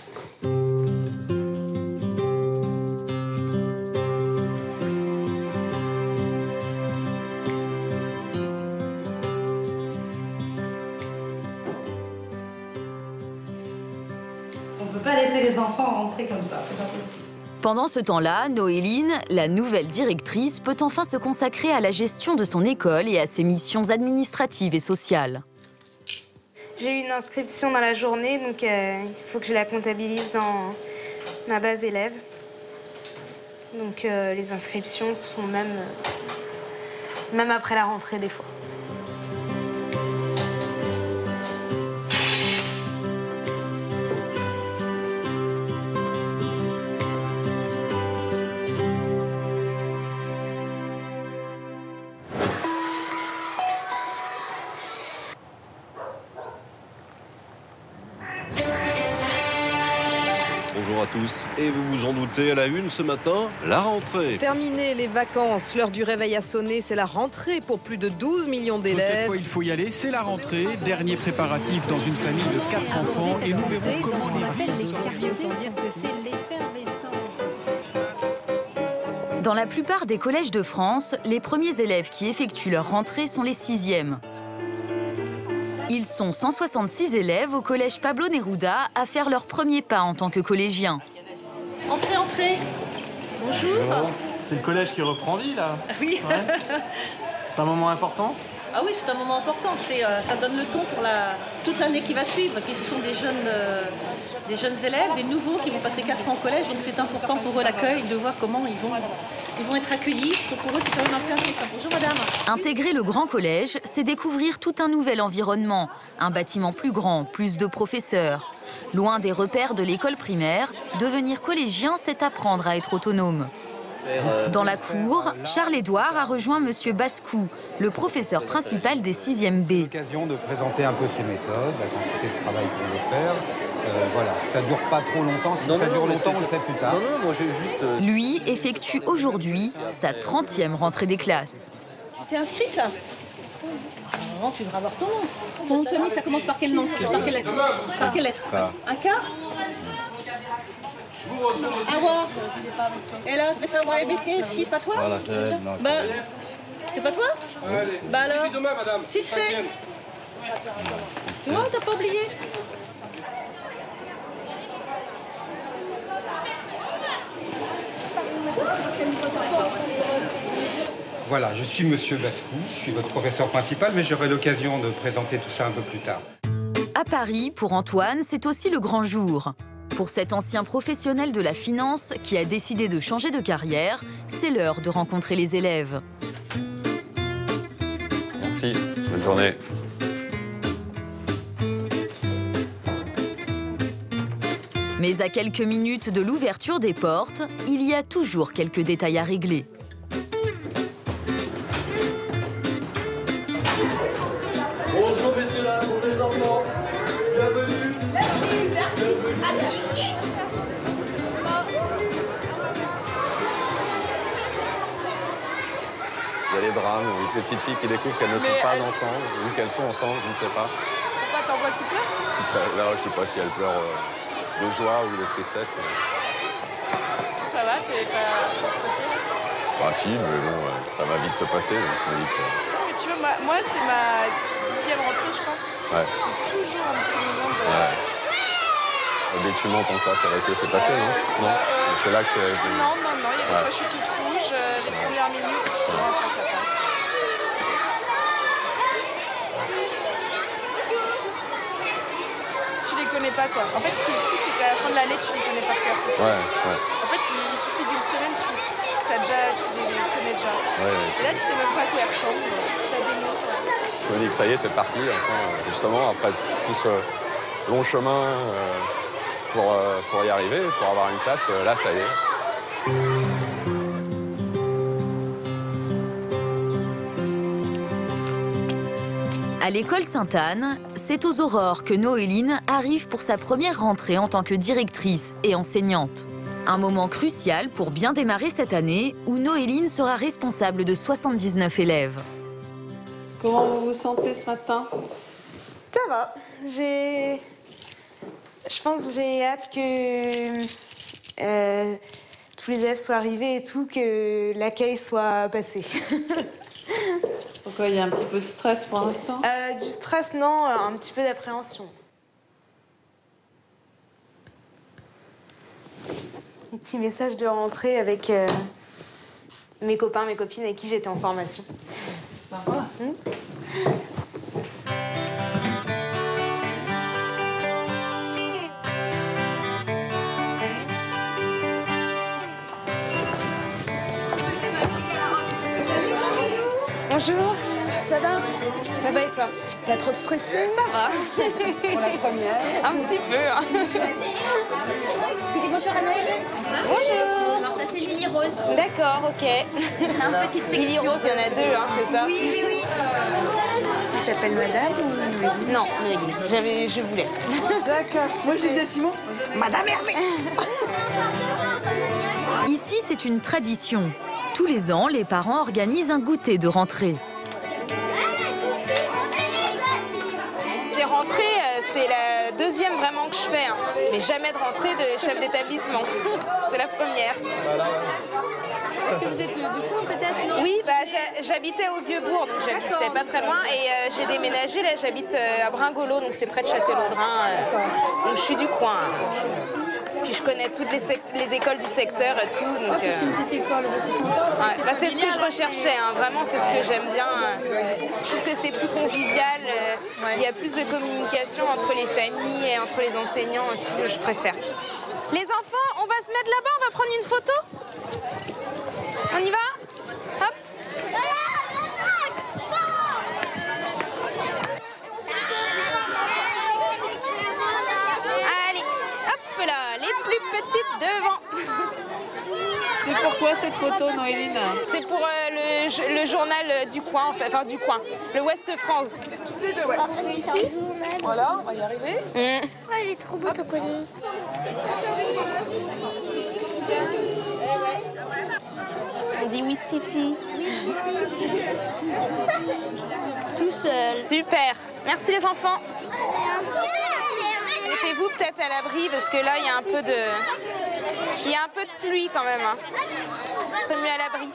On ne peut pas laisser les enfants rentrer comme ça, c'est pas possible. Pendant ce temps-là, Noéline, la nouvelle directrice, peut enfin se consacrer à la gestion de son école et à ses missions administratives et sociales. J'ai eu une inscription dans la journée, donc euh, il faut que je la comptabilise dans ma base élève. Donc euh, les inscriptions se font même, euh, même après la rentrée des fois. bonjour à tous. Et vous vous en doutez, à la une ce matin, la rentrée. Terminé les vacances, l'heure du réveil a sonné, c'est la rentrée pour plus de douze millions d'élèves. Cette fois, il faut y aller, c'est la rentrée. Dernier préparatif dans une famille de quatre enfants. Et nous verrons comment Dans la plupart des collèges de France, les premiers élèves qui effectuent leur rentrée sont les sixièmes. Ils sont cent soixante-six élèves au collège Pablo Neruda à faire leur premier pas en tant que collégiens. Entrez, entrez. Bonjour. Bonjour. C'est le collège qui reprend vie, là. Oui. Ouais. C'est un moment important. Ah oui, c'est un moment important. C'est, euh, ça donne le ton pour la, toute l'année qui va suivre. Et puis ce sont des jeunes, euh, des jeunes élèves, des nouveaux qui vont passer quatre ans au collège. Donc c'est important pour eux l'accueil, de voir comment ils vont, ils vont être accueillis. Donc pour eux, c'est quand même un peu important. Bonjour madame. Intégrer le grand collège, c'est découvrir tout un nouvel environnement. Un bâtiment plus grand, plus de professeurs. Loin des repères de l'école primaire, devenir collégien, c'est apprendre à être autonome. Dans la cour, Charles-Édouard a rejoint Monsieur Bascou, le professeur principal des sixième B. L'occasion de présenter un peu ses méthodes, la quantité de travail qu'on veut faire. Euh, voilà, ça dure pas trop longtemps. Si non, ça non, dure non, longtemps, on le fait plus tard. Non, non, moi j'ai juste... Euh... Lui effectue aujourd'hui sa trentième rentrée des classes. T'es inscrite là? Non, tu devras avoir ton nom. Ton nom de famille, ça commence par quel nom? Par quelle lettre? Par quelle lettre? Un K? Awa. Et là, mais ça va éviter si c'est pas toi? Voilà, c'est... Non, bah, c'est pas toi? Ouais. Bah alors? Si c'est demain, madame. Si c'est. Non, t'as pas oublié. Voilà, je suis Monsieur Bascou, je suis votre professeur principal, mais j'aurai l'occasion de présenter tout ça un peu plus tard. À Paris, pour Antoine, c'est aussi le grand jour. Pour cet ancien professionnel de la finance qui a décidé de changer de carrière, c'est l'heure de rencontrer les élèves. Merci, bonne journée. Mais à quelques minutes de l'ouverture des portes, il y a toujours quelques détails à régler. Bonjour messieurs, là, pour les enfants. Bienvenue. Merci, merci. Il y a les drames, une petite fille qui découvre qu'elles ne sont Mais pas elles... ensemble, ou qu'elles sont ensemble, je ne sais pas. Pourquoi t'en vois qui pleure? Là, je ne sais pas si elle pleure euh, de joie ou de tristesse. Ça va, t'es pas stressée? Bah si, mais bon, euh, ça va vite se passer, donc je me dis que... Mais tu vois, moi, moi c'est ma dixième rentrée, je crois. Ouais. J'ai toujours un petit moment de... Ouais. Dès que tu montes en classe avec eux, c'est passé, non? Non, euh, c'est là que c'est... Non, non, non, il y a des Ouais. fois je suis toute rouge, euh, les premières minutes, sinon après ça passe. Tu les connais pas, quoi. En fait, ce qui est fou, c'est qu'à la fin de l'année, tu les connais par cœur, c'est ça. Ouais, ouais. En fait, il, il suffit d'une semaine, tu, t'as déjà, tu les connais déjà. Ouais, ouais. Et là, tu sais même pas à quoi elles ressemblent. T'as des mots, quoi. Je me dis que ça y est, c'est parti. Enfin, justement, après tout ce long chemin euh, pour, euh, pour y arriver, pour avoir une classe, euh, là, ça y est. À l'école Sainte-Anne, c'est aux aurores que Noéline arrive pour sa première rentrée en tant que directrice et enseignante. Un moment crucial pour bien démarrer cette année où Noéline sera responsable de soixante-dix-neuf élèves. Comment vous vous sentez ce matin? Ça va. J'ai... Je pense que j'ai hâte que euh, tous les élèves soient arrivés et tout, que l'accueil soit passé. Pourquoi il y a un petit peu de stress pour l'instant? euh, Du stress, non, un petit peu d'appréhension. Un petit message de rentrée avec euh, mes copains, mes copines avec qui j'étais en formation. Sympa. Mmh. Bonjour, ça va? Ça va et toi? Pas trop stressée? Ça va. Pour la première? Un petit peu. Hein. Tu dis bonjour à Noël? Bonjour. Alors ça c'est Lily Rose. D'accord, ok. Un petite section. Lily Rose, il y en a deux, hein, c'est ça? Oui, oui, oui. t'appelles madame ou Noéline? Non, Noéline. J'avais, je voulais. D'accord. Moi, j'ai dit à Simon, madame Hervé. Ici, c'est une tradition. Tous les ans, les parents organisent un goûter de rentrée. Des rentrées, c'est la deuxième vraiment que je fais. Hein. Mais jamais de rentrée de chef d'établissement. C'est la première. Est-ce que vous êtes du coin peut-être? Oui, bah, j'habitais au Vieux-Bourg, donc j'habitais pas très loin. Et euh, j'ai déménagé, là j'habite euh, à Bringolo, donc c'est près de Châtellerault. Euh, donc je suis du coin. Hein. Puis je connais toutes les, les écoles du secteur et tout. Donc, ah, c'est une petite école, c'est sympa. Ouais, bah, c'est ce que je recherchais, hein. Vraiment c'est ce que j'aime bien. Je trouve que c'est plus convivial, euh, il y a plus de communication entre les familles et entre les enseignants et tout, je préfère. Les enfants, on va se mettre là-bas, on va prendre une photo. On y va? Hop. Allez, hop là, les plus petites devant. C'est pourquoi cette photo, Noéline? C'est pour euh, le, le journal du coin, enfin du coin, le Ouest France. Ici, voilà, on va y arriver. Mmh. Oh, il est trop beau ton collier. On dit Wistiti. Tout seul. Super. Merci les enfants. Mettez-vous peut-être à l'abri parce que là, il y a un peu de... Il y a un peu de pluie quand même. Hein. Je serais mieux à l'abri.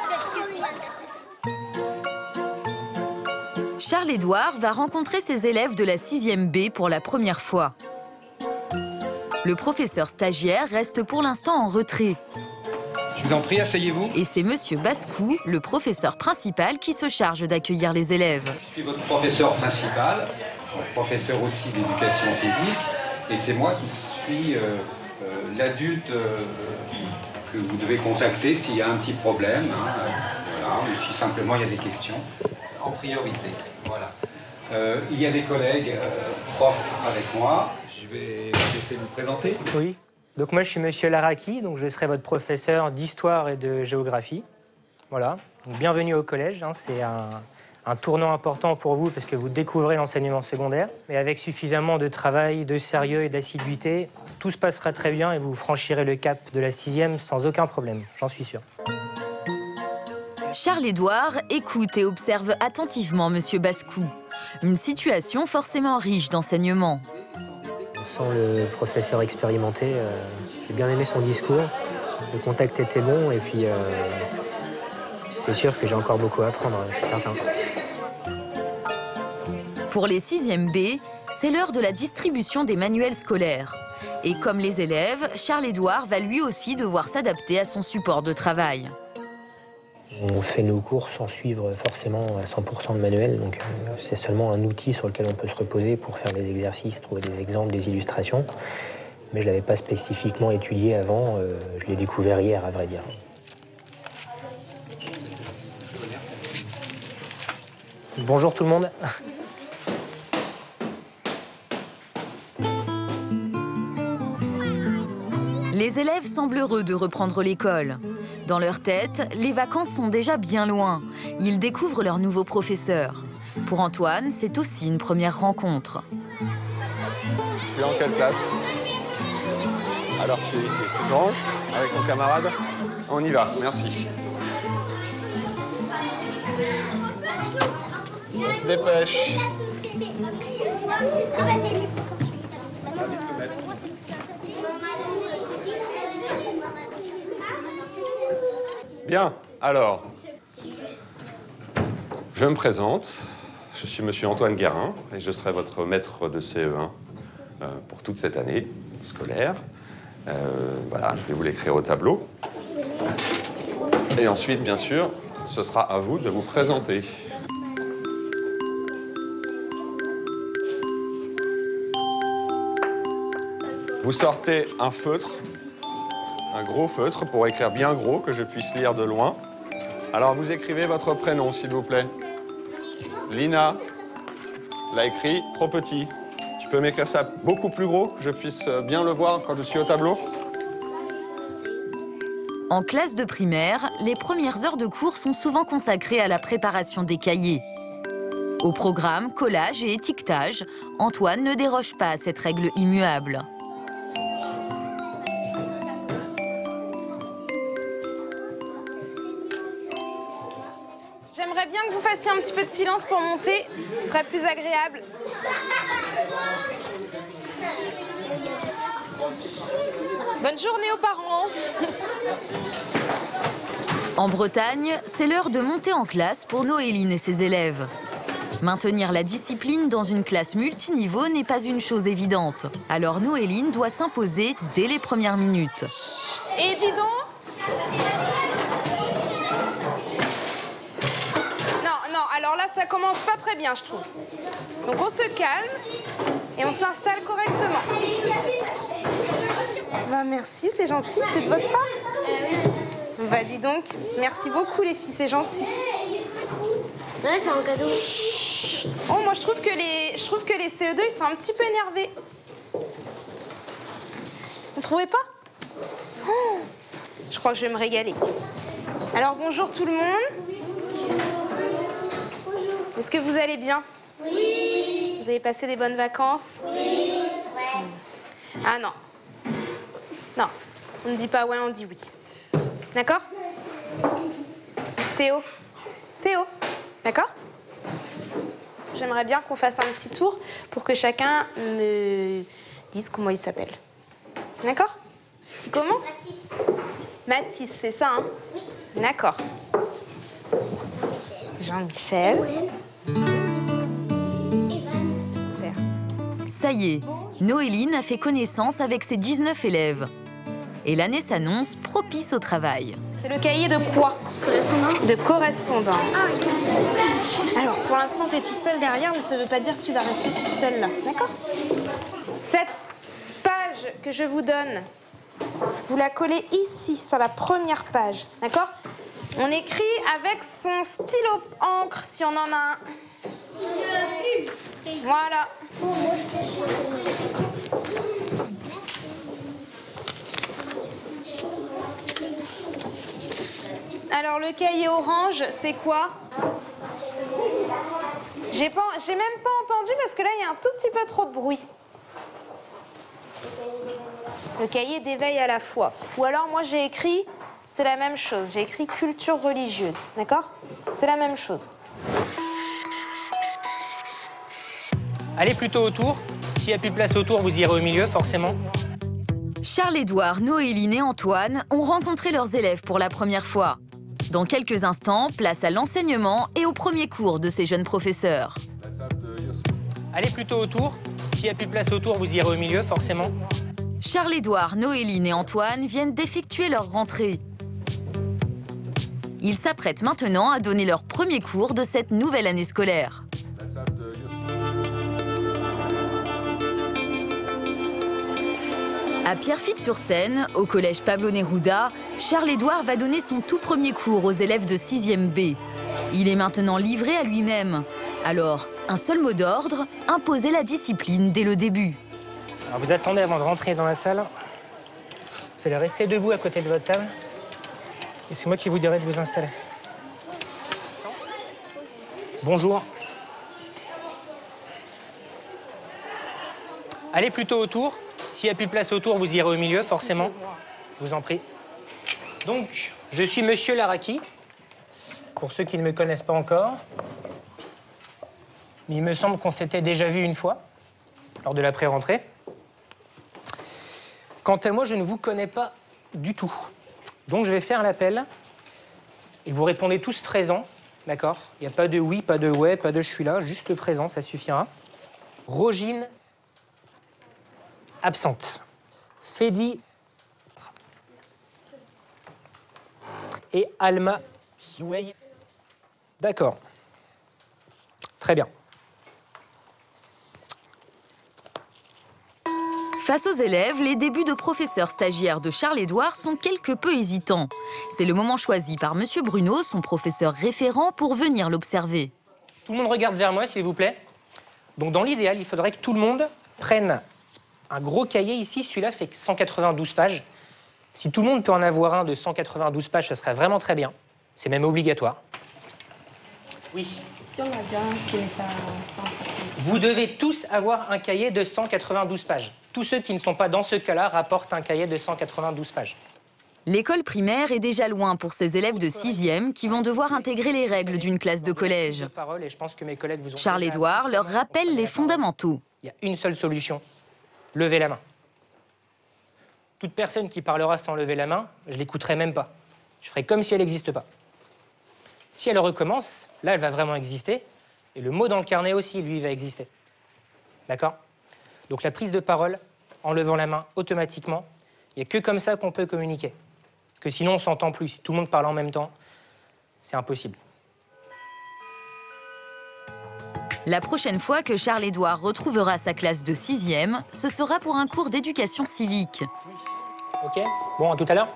Charles-Édouard va rencontrer ses élèves de la sixième B pour la première fois. Le professeur stagiaire reste pour l'instant en retrait. Je vous en prie, asseyez-vous. Et c'est Monsieur Bascou, le professeur principal, qui se charge d'accueillir les élèves. Je suis votre professeur principal, professeur aussi d'éducation physique, et c'est moi qui suis euh, euh, l'adulte euh, que vous devez contacter s'il y a un petit problème. Hein, voilà, ou si simplement il y a des questions en priorité. Voilà. Euh, il y a des collègues euh, profs avec moi. Je vais vous laisser vous présenter. Oui. Donc moi, je suis Monsieur Laraki, donc je serai votre professeur d'histoire et de géographie. Voilà. Donc, bienvenue au collège. Hein. C'est un, un tournant important pour vous parce que vous découvrez l'enseignement secondaire. Mais avec suffisamment de travail, de sérieux et d'assiduité, tout se passera très bien et vous franchirez le cap de la sixième sans aucun problème, j'en suis sûr. Charles-Édouard écoute et observe attentivement Monsieur Bascou. Une situation forcément riche d'enseignement. Sans le professeur expérimenté, euh, j'ai bien aimé son discours. Le contact était bon et puis euh, c'est sûr que j'ai encore beaucoup à apprendre, c'est certain. Pour les sixième B, c'est l'heure de la distribution des manuels scolaires. Et comme les élèves, Charles-Édouard va lui aussi devoir s'adapter à son support de travail. On fait nos cours sans suivre forcément à cent pour cent de manuel, donc euh, c'est seulement un outil sur lequel on peut se reposer pour faire des exercices, trouver des exemples, des illustrations. Mais je ne l'avais pas spécifiquement étudié avant, euh, je l'ai découvert hier à vrai dire. Bonjour tout le monde. Les élèves semblent heureux de reprendre l'école. Dans leur tête, les vacances sont déjà bien loin. Ils découvrent leur nouveau professeur. Pour Antoine, c'est aussi une première rencontre. Tu es en quelle classe? Alors tu es ici. Tu te ranges avec ton camarade? On y va, merci. On se dépêche. Bien, alors, je me présente. Je suis Monsieur Antoine Guérin et je serai votre maître de C E un euh, pour toute cette année scolaire. Euh, voilà, je vais vous l'écrire au tableau. Et ensuite, bien sûr, ce sera à vous de vous présenter. Vous sortez un feutre. Un gros feutre pour écrire bien gros, que je puisse lire de loin. Alors, vous écrivez votre prénom, s'il vous plaît. Lina l'a écrit trop petit. Tu peux m'écrire ça beaucoup plus gros, que je puisse bien le voir quand je suis au tableau? En classe de primaire, les premières heures de cours sont souvent consacrées à la préparation des cahiers. Au programme, collage et étiquetage, Antoine ne déroge pas à cette règle immuable. J'aimerais bien que vous fassiez un petit peu de silence pour monter, ce serait plus agréable. Bonne journée aux parents. En Bretagne, c'est l'heure de monter en classe pour Noéline et ses élèves. Maintenir la discipline dans une classe multiniveau n'est pas une chose évidente. Alors Noéline doit s'imposer dès les premières minutes. Et dis donc. Non, non, alors là, ça commence pas très bien, je trouve. Donc on se calme et on s'installe correctement. Bah merci, c'est gentil, c'est de votre part. Bah dis donc, merci beaucoup les filles, c'est gentil. Ouais, c'est un cadeau. Oh, moi je trouve que les, je trouve que les C E deux, ils sont un petit peu énervés. Vous trouvez pas? Oh, je crois que je vais me régaler. Alors bonjour tout le monde. Est-ce que vous allez bien? Oui. Vous avez passé des bonnes vacances? Oui. Ouais. Ah non. Non, on ne dit pas ouais, on dit oui. D'accord? Théo. Théo. D'accord? J'aimerais bien qu'on fasse un petit tour pour que chacun me dise comment il s'appelle. D'accord? Tu commences? Mathis. Mathis, c'est ça, hein? Oui. D'accord. Jean-Michel. Ça y est, Noéline a fait connaissance avec ses dix-neuf élèves. Et l'année s'annonce propice au travail. C'est le cahier de quoi? Correspondance. De correspondance. Alors, pour l'instant, tu es toute seule derrière, mais ça ne veut pas dire que tu vas rester toute seule là. D'accord? Cette page que je vous donne, vous la collez ici, sur la première page. D'accord? On écrit avec son stylo encre, si on en a un. Voilà. Alors, le cahier orange, c'est quoi? J'ai pas, j'ai même pas entendu parce que là, il y a un tout petit peu trop de bruit. Le cahier d'éveil à la foi. Ou alors, moi, j'ai écrit, c'est la même chose. J'ai écrit culture religieuse. D'accord? C'est la même chose. Allez plutôt autour. S'il n'y a plus de place autour, vous irez au milieu, forcément. Charles-Édouard, Noéline et Antoine ont rencontré leurs élèves pour la première fois. Dans quelques instants, place à l'enseignement et au premier cours de ces jeunes professeurs. Allez plutôt autour. S'il n'y a plus de place autour, vous irez au milieu, forcément. Charles-Édouard, Noéline et Antoine viennent d'effectuer leur rentrée. Ils s'apprêtent maintenant à donner leur premier cours de cette nouvelle année scolaire. À Pierrefitte-sur-Seine, au collège Pablo Neruda, Charles-Édouard va donner son tout premier cours aux élèves de sixième B. Il est maintenant livré à lui-même. Alors, un seul mot d'ordre, imposer la discipline dès le début. Alors vous attendez avant de rentrer dans la salle. Vous allez rester debout à côté de votre table. Et c'est moi qui vous dirai de vous installer. Bonjour. Allez plutôt autour. S'il n'y a plus de place autour, vous irez au milieu, forcément. Je vous en prie. Donc, je suis Monsieur Laraki, pour ceux qui ne me connaissent pas encore. Mais il me semble qu'on s'était déjà vu une fois, lors de la pré-rentrée. Quant à moi, je ne vous connais pas du tout. Donc, je vais faire l'appel. Et vous répondez tous présents, d'accord? Il n'y a pas de oui, pas de ouais, pas de je suis là, juste présent, ça suffira. Rogine. Absente. Fedi et Alma. D'accord. Très bien. Face aux élèves, les débuts de professeur stagiaire de Charles-Édouard sont quelque peu hésitants. C'est le moment choisi par Monsieur Bruno, son professeur référent, pour venir l'observer. Tout le monde regarde vers moi, s'il vous plaît. Donc, dans l'idéal, il faudrait que tout le monde prenne un gros cahier ici, celui-là fait cent quatre-vingt-douze pages. Si tout le monde peut en avoir un de cent quatre-vingt-douze pages, ce serait vraiment très bien. C'est même obligatoire. Oui. Si on a déjà un qui n'est pas cent quatre-vingt-douze. Vous devez tous avoir un cahier de cent quatre-vingt-douze pages. Tous ceux qui ne sont pas dans ce cas-là rapportent un cahier de cent quatre-vingt-douze pages. L'école primaire est déjà loin pour ces élèves de sixième qui vont devoir intégrer les règles d'une classe de collège. Charles-Édouard leur rappelle les fondamentaux. Il y a une seule solution, lever la main. Toute personne qui parlera sans lever la main, je ne l'écouterai même pas. Je ferai comme si elle n'existe pas. Si elle recommence, là, elle va vraiment exister. Et le mot dans le carnet aussi, lui, va exister. D'accord? Donc la prise de parole, en levant la main automatiquement, il n'y a que comme ça qu'on peut communiquer. Parce que sinon, on ne s'entend plus. Si tout le monde parle en même temps, c'est impossible. La prochaine fois que Charles-Édouard retrouvera sa classe de sixième, ce sera pour un cours d'éducation civique. Ok? Bon, à tout à l'heure.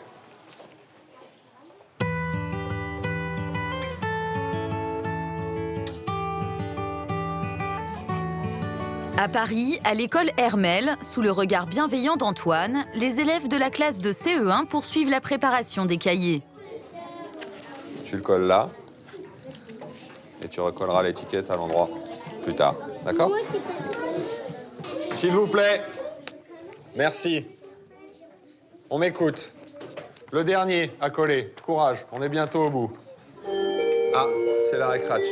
À Paris, à l'école Hermel, sous le regard bienveillant d'Antoine, les élèves de la classe de C E un poursuivent la préparation des cahiers. Tu le colles là, et tu recolleras l'étiquette à l'endroit plus tard. D'accord? S'il vous plaît. Merci. On m'écoute. Le dernier à coller. Courage, on est bientôt au bout. Ah, c'est la récréation.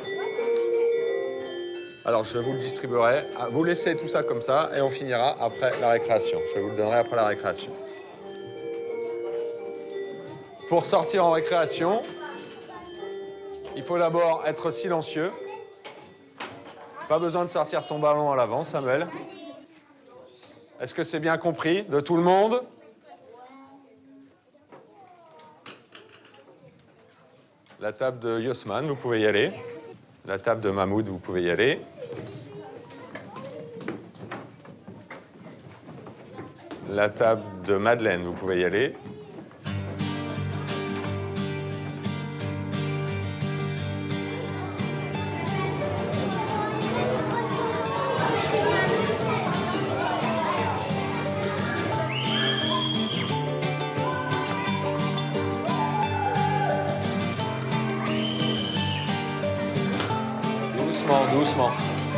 Alors, je vous le distribuerai. Vous laissez tout ça comme ça et on finira après la récréation. Je vous le donnerai après la récréation. Pour sortir en récréation, il faut d'abord être silencieux. Pas besoin de sortir ton ballon à l'avant, Samuel. Est-ce que c'est bien compris de tout le monde? La table de Yosman, vous pouvez y aller. La table de Mahmoud, vous pouvez y aller. La table de Madeleine, vous pouvez y aller. Doucement, doucement.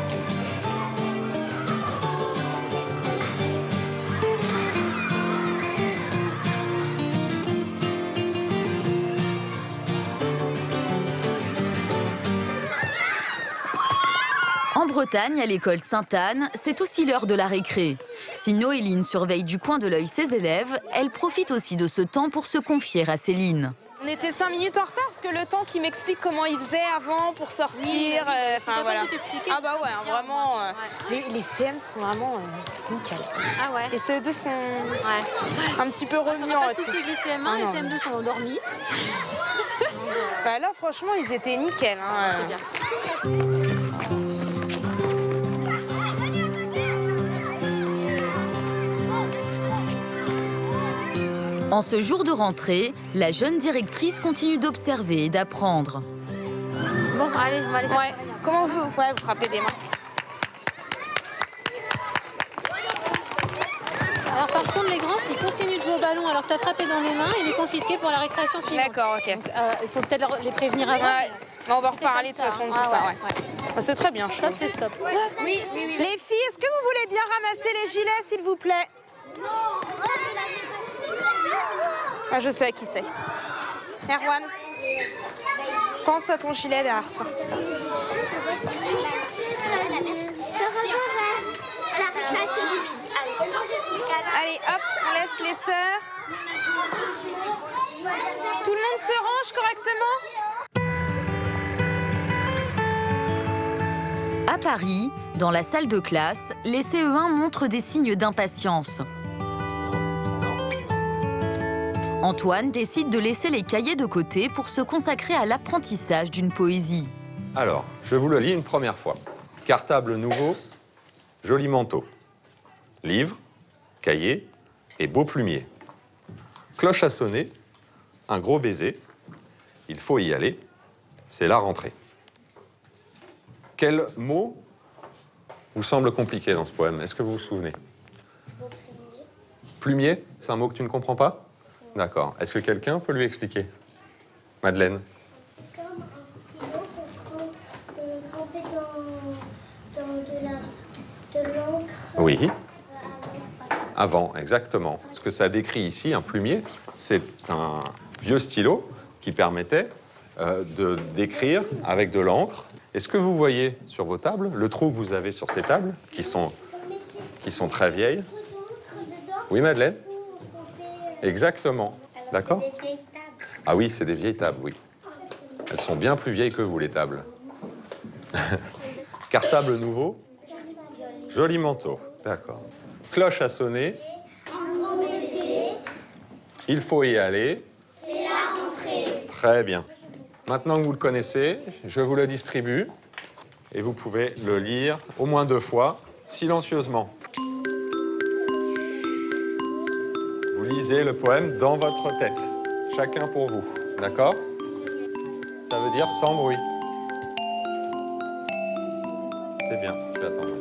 En Bretagne, à l'école Sainte-Anne, c'est aussi l'heure de la récré. Si Noéline surveille du coin de l'œil ses élèves, elle profite aussi de ce temps pour se confier à Céline. On était cinq minutes en retard parce que le temps qu'il m'explique comment il faisait avant pour sortir. Euh, enfin, voilà. Ah bah ouais, hein, vraiment. Euh, ouais. les, les C M sont vraiment euh, nickel. Ah ouais. Les C E deux sont ouais. un petit peu remuants. Tous ceux des C M un, ah, les C M deux sont endormis. Bah là, franchement, ils étaient nickel. Hein, c'est bien. En ce jour de rentrée, la jeune directrice continue d'observer et d'apprendre. Bon, allez, on va aller. Ouais. Comment vous, ouais, vous frappez des mains? Alors par contre, les grands, s'ils continuent de jouer au ballon alors que tu as frappé dans les mains, il est confisqué pour la récréation suivante. D'accord, ok. Donc, euh, il faut peut-être les prévenir avant. Ouais. Mais on va reparler de toute façon de tout ah, ça. ouais, Ouais. ouais. Ah, c'est très bien, je Stop, trouve. c'est stop. Oui, oui, oui. Les filles, est-ce que vous voulez bien ramasser les gilets, s'il vous plaît? Non. Ah, je sais à qui c'est. Erwan, pense à ton gilet derrière toi. Allez, hop, on laisse les sœurs. Tout le monde se range correctement? À Paris, dans la salle de classe, les C E un montrent des signes d'impatience. Antoine décide de laisser les cahiers de côté pour se consacrer à l'apprentissage d'une poésie. Alors, je vous le lis une première fois. Cartable nouveau, joli manteau. Livre, cahier et beau plumier. Cloche à sonner, un gros baiser. Il faut y aller, c'est la rentrée. Quel mot vous semble compliqué dans ce poème? Est-ce que vous vous souvenez? Plumier, c'est un mot que tu ne comprends pas? D'accord. Est-ce que quelqu'un peut lui expliquer? Madeleine? C'est comme un stylo qu'on Oui. Avant, exactement. Ce que ça décrit ici, un plumier, c'est un vieux stylo qui permettait euh, de d'écrire avec de l'encre. Est-ce que vous voyez sur vos tables le trou que vous avez sur ces tables, qui sont, qui sont très vieilles? Oui, Madeleine? Exactement. D'accord? Ah oui, c'est des vieilles tables, oui. Elles sont bien plus vieilles que vous, les tables. Cartable nouveau? Joli manteau. D'accord. Cloche à sonner. Il faut y aller. C'est la rentrée. Très bien. Maintenant que vous le connaissez, je vous le distribue et vous pouvez le lire au moins deux fois, silencieusement. Vous lisez le poème dans votre tête, chacun pour vous, d'accord? Ça veut dire sans bruit. C'est bien, je vais attendre.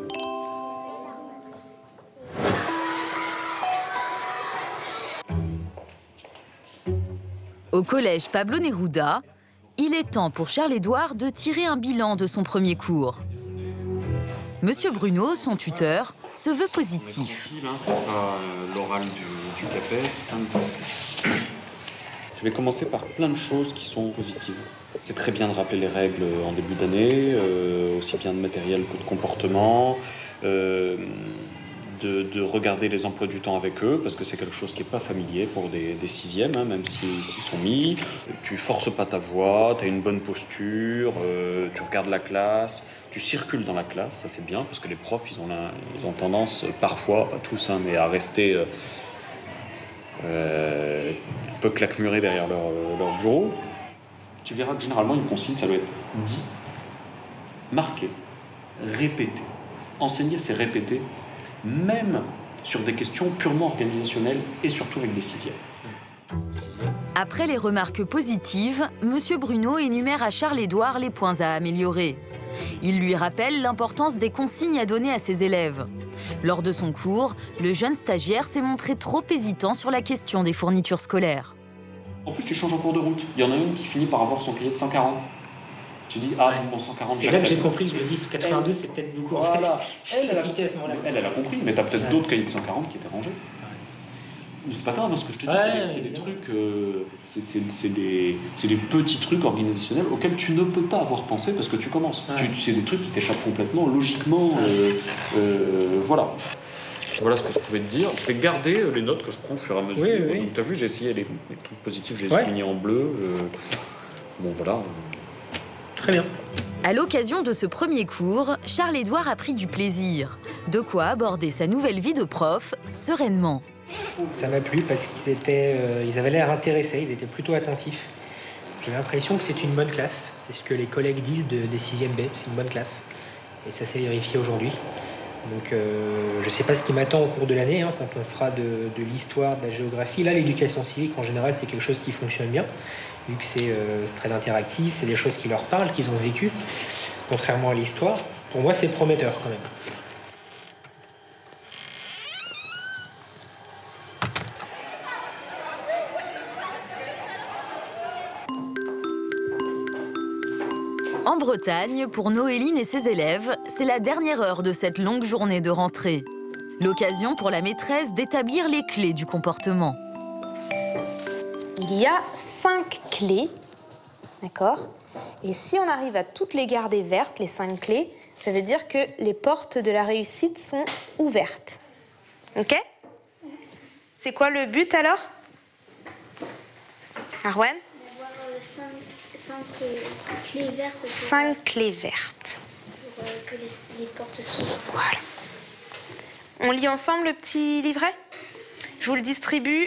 Au collège Pablo Neruda, il est temps pour Charles-Édouard de tirer un bilan de son premier cours. Monsieur Bruno, son tuteur, se veut positif. C'est pas l'oral du, du CAPES. Je vais commencer par plein de choses qui sont positives. C'est très bien de rappeler les règles en début d'année, euh, aussi bien de matériel que de comportement. Euh, De, de regarder les emplois du temps avec eux, parce que c'est quelque chose qui n'est pas familier pour des, des sixièmes, hein, même s'ils s'y sont mis. Tu forces pas ta voix, tu as une bonne posture, euh, tu regardes la classe, tu circules dans la classe, ça c'est bien, parce que les profs, ils ont, la, ils ont tendance, parfois, pas tous, hein, mais à rester euh, euh, un peu claquemurés derrière leur, leur bureau. Tu verras que généralement, une consigne, ça doit être dit, marqué, répété. Enseigner, c'est répéter, même sur des questions purement organisationnelles et surtout avec des sixièmes. Après les remarques positives, Monsieur Bruno énumère à Charles-Édouard les points à améliorer. Il lui rappelle l'importance des consignes à donner à ses élèves. Lors de son cours, le jeune stagiaire s'est montré trop hésitant sur la question des fournitures scolaires. En plus, tu changes en cours de route. Il y en a une qui finit par avoir son cahier de cent quarante. Tu dis, ah, bon, cent quarante, c'est là que j'ai compris, je me dis, quatre-vingt-deux, c'est peut-être beaucoup. Voilà. En fait. Elle, elle, a... vitesse, moi, elle, elle a compris, mais tu as peut-être ouais. d'autres cahiers de cent quarante qui étaient rangés. Mais c'est pas grave, ce que je te dis, ouais, c'est des, des trucs, euh, c'est des, des petits trucs organisationnels auxquels tu ne peux pas avoir pensé parce que tu commences. Ouais. Tu, c'est des trucs qui t'échappent complètement, logiquement, euh, euh, voilà. Voilà ce que je pouvais te dire. Je vais garder les notes que je prends au fur et à mesure. Oui, oui. Donc tu as vu, j'ai essayé les, les trucs positifs, je les ai ouais. soulignés en bleu. Euh, bon, voilà. Très bien. À l'occasion de ce premier cours, Charles-Édouard a pris du plaisir. De quoi aborder sa nouvelle vie de prof sereinement. Ça m'a plu parce qu'ils étaient, euh, ils avaient l'air intéressés, ils étaient plutôt attentifs. J'ai l'impression que c'est une bonne classe. C'est ce que les collègues disent de, des sixième B, c'est une bonne classe. Et ça s'est vérifié aujourd'hui. Donc euh, je ne sais pas ce qui m'attend au cours de l'année, hein, quand on fera de, de l'histoire, de la géographie. Là, l'éducation civique, en général, c'est quelque chose qui fonctionne bien, vu que c'est euh, très interactif, c'est des choses qui leur parlent, qu'ils ont vécues, contrairement à l'histoire. Pour moi, c'est prometteur quand même. En Bretagne, pour Noéline et ses élèves, c'est la dernière heure de cette longue journée de rentrée. L'occasion pour la maîtresse d'établir les clés du comportement. Il y a cinq clés, d'accord? Et si on arrive à toutes les garder vertes, les cinq clés, ça veut dire que les portes de la réussite sont ouvertes. Ok? C'est quoi le but alors? Arwen? Cinq clés vertes. Pour, Cinq clés vertes. Pour euh, que les, les portes s'ouvrent. Voilà. On lit ensemble le petit livret? Je vous le distribue.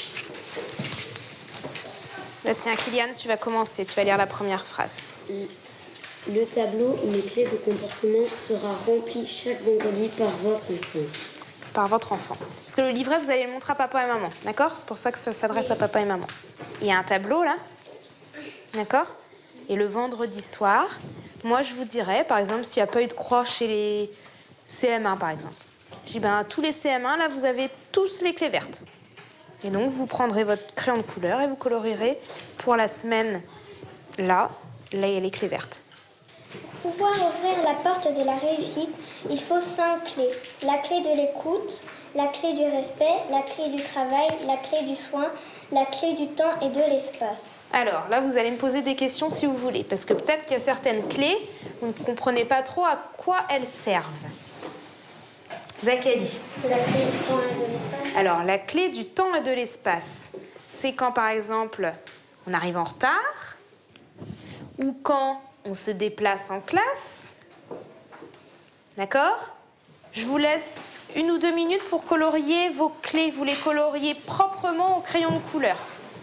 Là, tiens, Kylian, tu vas commencer. Tu vas lire la première phrase. Le tableau où les clés de comportement sera rempli chaque vendredi par votre enfant. Par votre enfant. Parce que le livret, vous allez le montrer à papa et maman. D'accord? C'est pour ça que ça s'adresse à papa et maman. Il y a un tableau, là. D'accord? Et le vendredi soir, moi, je vous dirais, par exemple, s'il n'y a pas eu de croix chez les C M un, par exemple. Je dis, ben, tous les C M un, là, vous avez tous les clés vertes. Et donc, vous prendrez votre crayon de couleur et vous colorerez pour la semaine, là, là, il y a les clés vertes. pouvoir ouvrir la porte de la réussite, il faut cinq clés. La clé de l'écoute, la clé du respect, la clé du travail, la clé du soin, la clé du temps et de l'espace. Alors là, vous allez me poser des questions si vous voulez, parce que peut-être qu'il y a certaines clés, vous ne comprenez pas trop à quoi elles servent. Zachary. C'est la clé du temps et de l'espace. Alors, la clé du temps et de l'espace, c'est quand, par exemple, on arrive en retard, ou quand on se déplace en classe. D'accord? Je vous laisse une ou deux minutes pour colorier vos clés. Vous les coloriez proprement au crayon de couleur.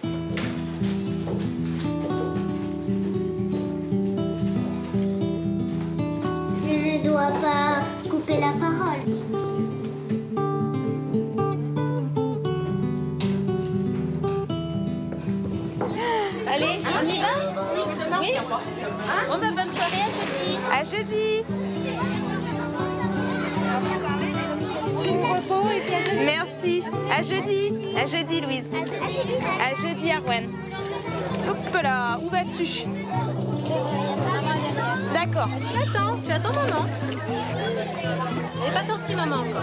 Je ne dois pas couper la parole. Allez, on y va? Oui. Bon, bah, bonne soirée, à jeudi. À jeudi. Bon repos et puis à jeudi. Merci. À jeudi. À jeudi, Louise. À jeudi, Arwen. Hop là, où vas-tu? D'accord. Tu attends, tu attends maman. Elle n'est pas sortie, maman, encore.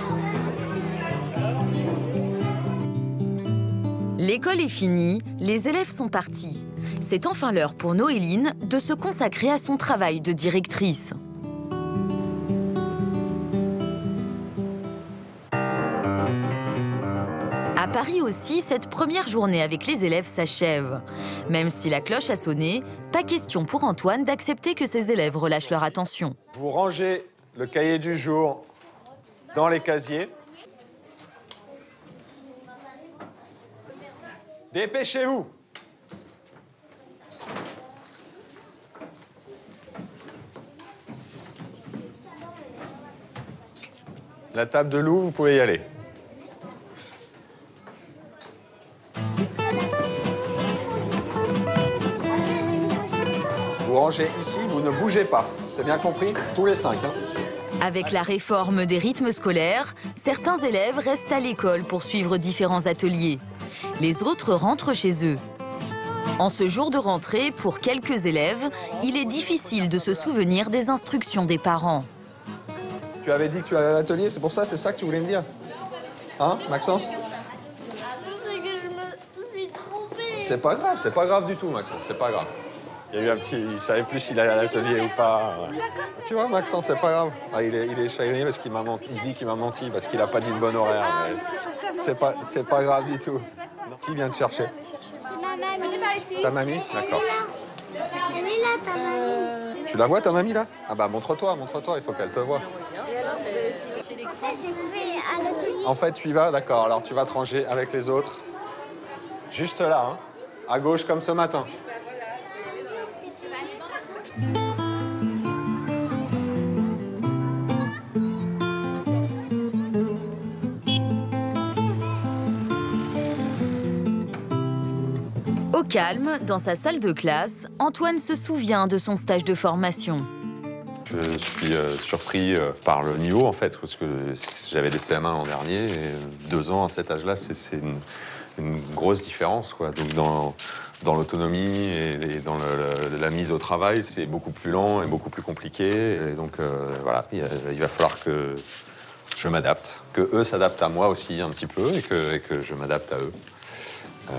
L'école est finie, les élèves sont partis. C'est enfin l'heure pour Noéline de se consacrer à son travail de directrice. À Paris aussi, cette première journée avec les élèves s'achève. Même si la cloche a sonné, pas question pour Antoine d'accepter que ses élèves relâchent leur attention. Vous rangez le cahier du jour dans les casiers. Dépêchez-vous! La table de Lou, vous pouvez y aller. Vous rangez ici, vous ne bougez pas. C'est bien compris? Tous les cinq. Hein. Avec la réforme des rythmes scolaires, certains élèves restent à l'école pour suivre différents ateliers. Les autres rentrent chez eux. En ce jour de rentrée, pour quelques élèves, il est difficile de se souvenir des instructions des parents. Tu avais dit que tu allais à l'atelier, c'est pour ça, c'est ça que tu voulais me dire? Hein, Maxence? C'est pas grave, c'est pas grave du tout, Maxence, c'est pas grave. Il y a eu un petit... Il savait plus s'il allait à l'atelier ou pas. Tu vois, Maxence, c'est pas grave. Ah, il, est, il est chagriné parce qu'il m'a menti. Il dit qu'il m'a menti parce qu'il a pas dit le bon horaire. C'est pas, c'est pas grave du tout. Qui vient te chercher? C'est ta mamie. D'accord. Elle est là, ta mamie. Tu la vois, ta mamie, là? Ah bah, montre-toi, montre-toi, il faut qu'elle te voie. En fait, tu y vas, d'accord. Alors, tu vas te ranger avec les autres. Juste là, hein. À gauche, comme ce matin. Au calme, dans sa salle de classe, Antoine se souvient de son stage de formation. Je suis euh, surpris euh, par le niveau, en fait, parce que j'avais des C M un l'an dernier, et deux ans à cet âge-là, c'est une, une grosse différence, quoi. Donc dans, dans l'autonomie et, et dans le, le, la mise au travail, c'est beaucoup plus lent et beaucoup plus compliqué. Et donc euh, voilà, il, il va falloir que je m'adapte, que eux s'adaptent à moi aussi un petit peu, et que, et que je m'adapte à eux. Euh...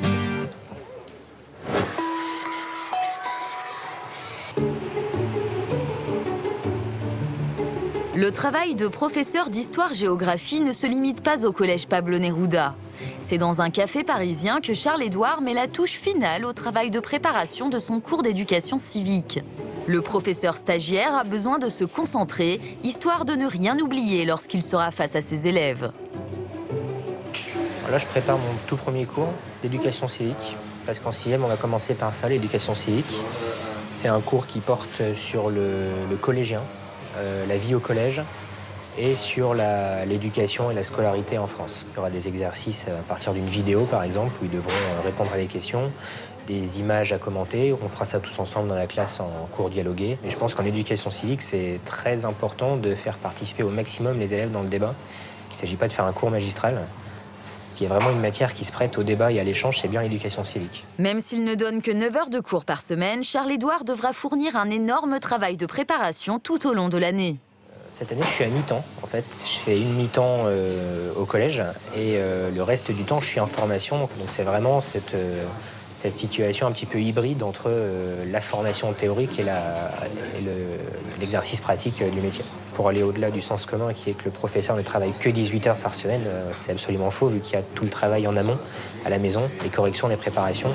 Le travail de professeur d'histoire-géographie ne se limite pas au collège Pablo Neruda. C'est dans un café parisien que Charles-Édouard met la touche finale au travail de préparation de son cours d'éducation civique. Le professeur stagiaire a besoin de se concentrer, histoire de ne rien oublier lorsqu'il sera face à ses élèves. Là, je prépare mon tout premier cours d'éducation civique, parce qu'en sixième, on va commencer par ça, l'éducation civique. C'est un cours qui porte sur le, le collégien, Euh, la vie au collège et sur l'éducation et la scolarité en France. Il y aura des exercices à partir d'une vidéo, par exemple, où ils devront répondre à des questions, des images à commenter. On fera ça tous ensemble dans la classe en cours dialogué. Et je pense qu'en éducation civique, c'est très important de faire participer au maximum les élèves dans le débat. Il ne s'agit pas de faire un cours magistral. S'il y a vraiment une matière qui se prête au débat et à l'échange, c'est bien l'éducation civique. Même s'il ne donne que neuf heures de cours par semaine, Charles-Édouard devra fournir un énorme travail de préparation tout au long de l'année. Cette année, je suis à mi-temps. En fait, je fais une mi-temps euh, au collège et euh, le reste du temps, je suis en formation. Donc c'est vraiment cette, euh, cette situation un petit peu hybride entre euh, la formation théorique et l'exercice le, pratique euh, du métier. Pour aller au-delà du sens commun qui est que le professeur ne travaille que dix-huit heures par semaine, euh, c'est absolument faux vu qu'il y a tout le travail en amont, à la maison, les corrections, les préparations.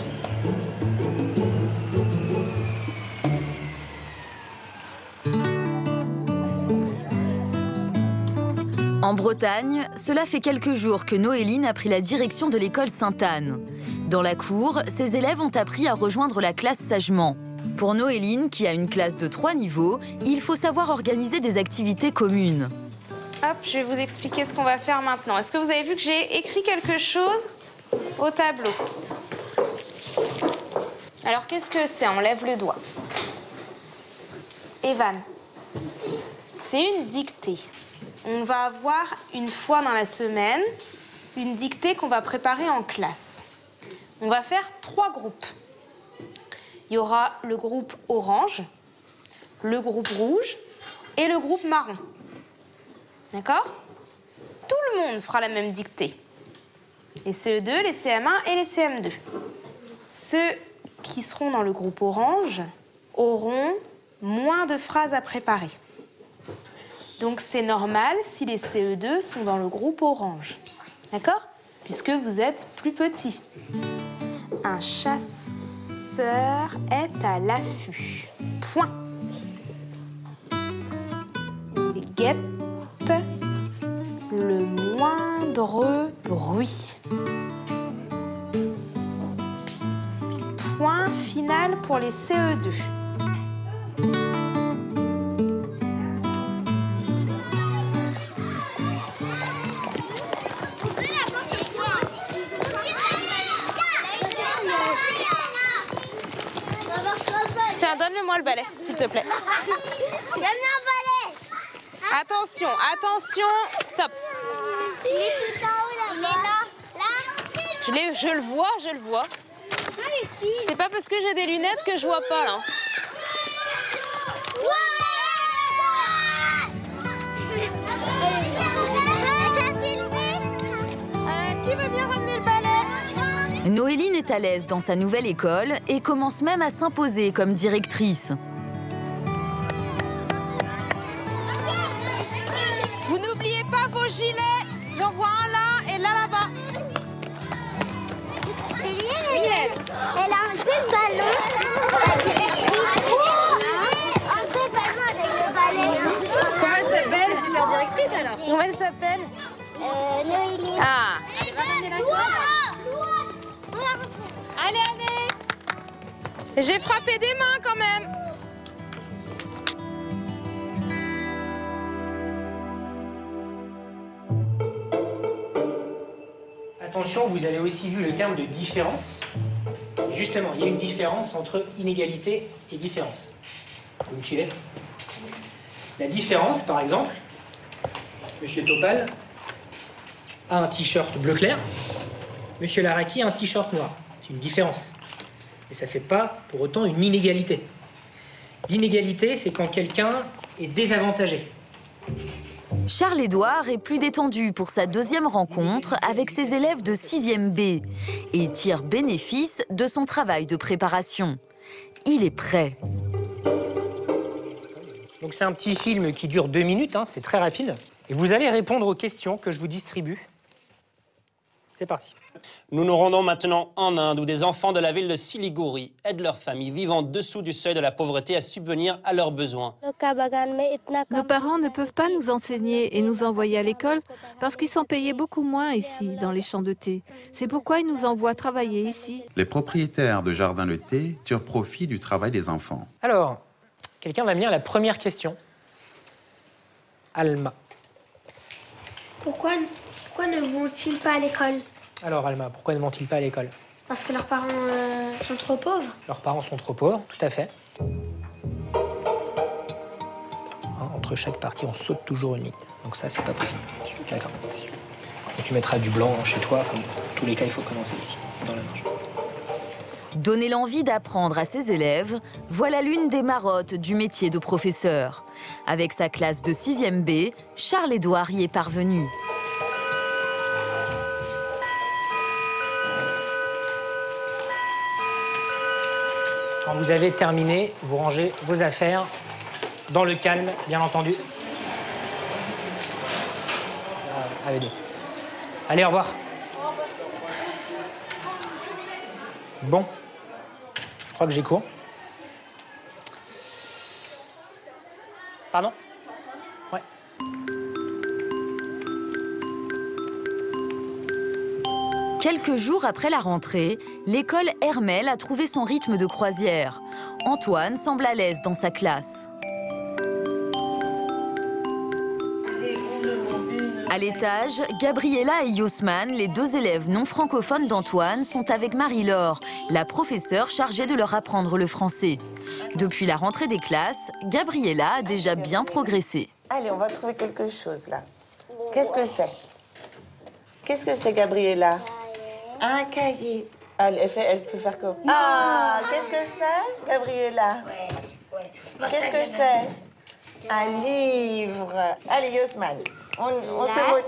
En Bretagne, cela fait quelques jours que Noéline a pris la direction de l'école Sainte-Anne. Dans la cour, ses élèves ont appris à rejoindre la classe sagement. Pour Noéline, qui a une classe de trois niveaux, il faut savoir organiser des activités communes. Hop, je vais vous expliquer ce qu'on va faire maintenant. Est-ce que vous avez vu que j'ai écrit quelque chose au tableau? Alors, qu'est-ce que c'est? On lève le doigt. Evan, c'est une dictée. On va avoir une fois dans la semaine une dictée qu'on va préparer en classe. On va faire trois groupes. Il y aura le groupe orange, le groupe rouge et le groupe marron. D'accord? Tout le monde fera la même dictée. Les C E deux, les C M un et les C M deux. Ceux qui seront dans le groupe orange auront moins de phrases à préparer. Donc c'est normal si les C E deux sont dans le groupe orange. D'accord? Puisque vous êtes plus petits. Un chasseur est à l'affût. Point. Il guette le moindre bruit. Point final pour les C E deux. Tiens, donne-le-moi le balai, s'il te plaît. Donne-moi un balai. Attention, attention, stop. Il est tout en haut là. Il est là. Là. Je, l'ai- je le vois, je le vois. C'est pas parce que j'ai des lunettes que je vois pas, là. Euh, qui veut bien ramener le balai? Noéline est à l'aise dans sa nouvelle école et commence même à s'imposer comme directrice. Vous n'oubliez pas vos gilets. J'en vois un là et là là-bas. C'est lié, Miel. Elle a un peu de ballon. Un peu de ballon avec le balai. Comment elle s'appelle? Super directrice alors. Comment elle s'appelle? Euh, Noéline. Ah. Allez, allez. J'ai frappé des mains quand même. Attention, vous avez aussi vu le terme de différence. Et justement, il y a une différence entre inégalité et différence. Vous me suivez? La différence, par exemple, Monsieur Topal a un t-shirt bleu clair, Monsieur Laraki a un t-shirt noir. C'est une différence. Et ça ne fait pas pour autant une inégalité. L'inégalité, c'est quand quelqu'un est désavantagé. Charles-Édouard est plus détendu pour sa deuxième rencontre avec ses élèves de sixième B et tire bénéfice de son travail de préparation. Il est prêt. Donc c'est un petit film qui dure deux minutes, hein, c'est très rapide. Et vous allez répondre aux questions que je vous distribue. C'est parti. Nous nous rendons maintenant en Inde où des enfants de la ville de Siliguri aident leurs familles vivant en dessous du seuil de la pauvreté à subvenir à leurs besoins. Nos parents ne peuvent pas nous enseigner et nous envoyer à l'école parce qu'ils sont payés beaucoup moins ici, dans les champs de thé. C'est pourquoi ils nous envoient travailler ici. Les propriétaires de jardins de thé tirent profit du travail des enfants. Alors, quelqu'un va me lire la première question. Alma. Pourquoi, pourquoi ne vont-ils pas à l'école? Alors Alma, pourquoi ne vont-ils pas à l'école? Parce que leurs parents euh, sont trop pauvres. Leurs parents sont trop pauvres, tout à fait. Hein, entre chaque partie, on saute toujours une ligne. Donc ça, c'est pas possible. D'accord. tu mettras du blanc chez toi. Enfin, dans tous les cas, il faut commencer ici, dans la marge. Donner l'envie d'apprendre à ses élèves, voilà l'une des marottes du métier de professeur. Avec sa classe de sixième B, Charles-Édouard y est parvenu. Quand vous avez terminé, vous rangez vos affaires dans le calme, bien entendu. Allez, Allez, au revoir. Bon, je crois que j'ai cours. Pardon? Ouais. Quelques jours après la rentrée, l'école Hermel a trouvé son rythme de croisière. Antoine semble à l'aise dans sa classe. À l'étage, Gabriella et Yosman, les deux élèves non francophones d'Antoine, sont avec Marie-Laure, la professeure chargée de leur apprendre le français. Depuis la rentrée des classes, Gabriella a déjà bien progressé. Allez, on va trouver quelque chose là. Qu'est-ce que c'est? Qu'est-ce que c'est, Gabriella? Un cahier. Elle, elle, fait, elle peut faire comme... Non. Ah, qu'est-ce que c'est, Gabriella? Ouais, ouais. Qu'est-ce que c'est? Un livre. Allez, Yosman, on, on se vote.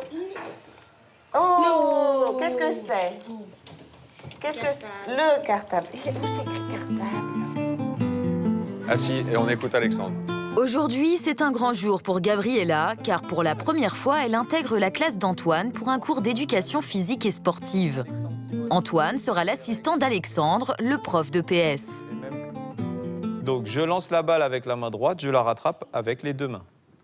Oh, qu'est-ce que c'est? Qu'est-ce que c'est? Le cartable. Où c'est écrit cartable? Assis, et on écoute Alexandre. Aujourd'hui, c'est un grand jour pour Gabriella, car pour la première fois, elle intègre la classe d'Antoine pour un cours d'éducation physique et sportive. Antoine sera l'assistant d'Alexandre, le prof de P S. Donc, je lance la balle avec la main droite, je la rattrape avec les deux mains.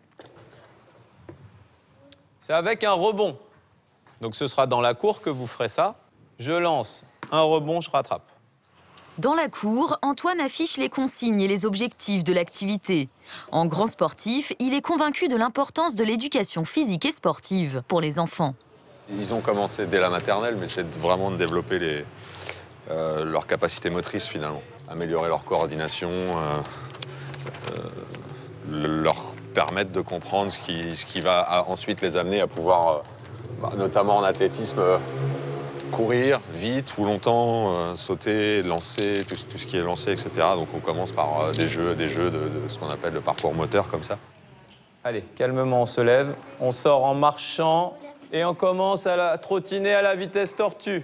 C'est avec un rebond. Donc, ce sera dans la cour que vous ferez ça. Je lance un rebond, je rattrape. Dans la cour, Antoine affiche les consignes et les objectifs de l'activité. En grand sportif, il est convaincu de l'importance de l'éducation physique et sportive pour les enfants. Ils ont commencé dès la maternelle, mais c'est vraiment de développer les, euh, leurs capacités motrices finalement. Améliorer leur coordination, euh, euh, leur permettre de comprendre ce qui, ce qui va à, ensuite les amener à pouvoir, euh, bah, notamment en athlétisme, euh, courir vite ou longtemps, euh, sauter, lancer, tout, tout ce qui est lancé, et cetera. Donc on commence par euh, des jeux, des jeux de, de ce qu'on appelle le parcours moteur comme ça. Allez, calmement, on se lève, on sort en marchant et on commence à la trottiner à la vitesse tortue.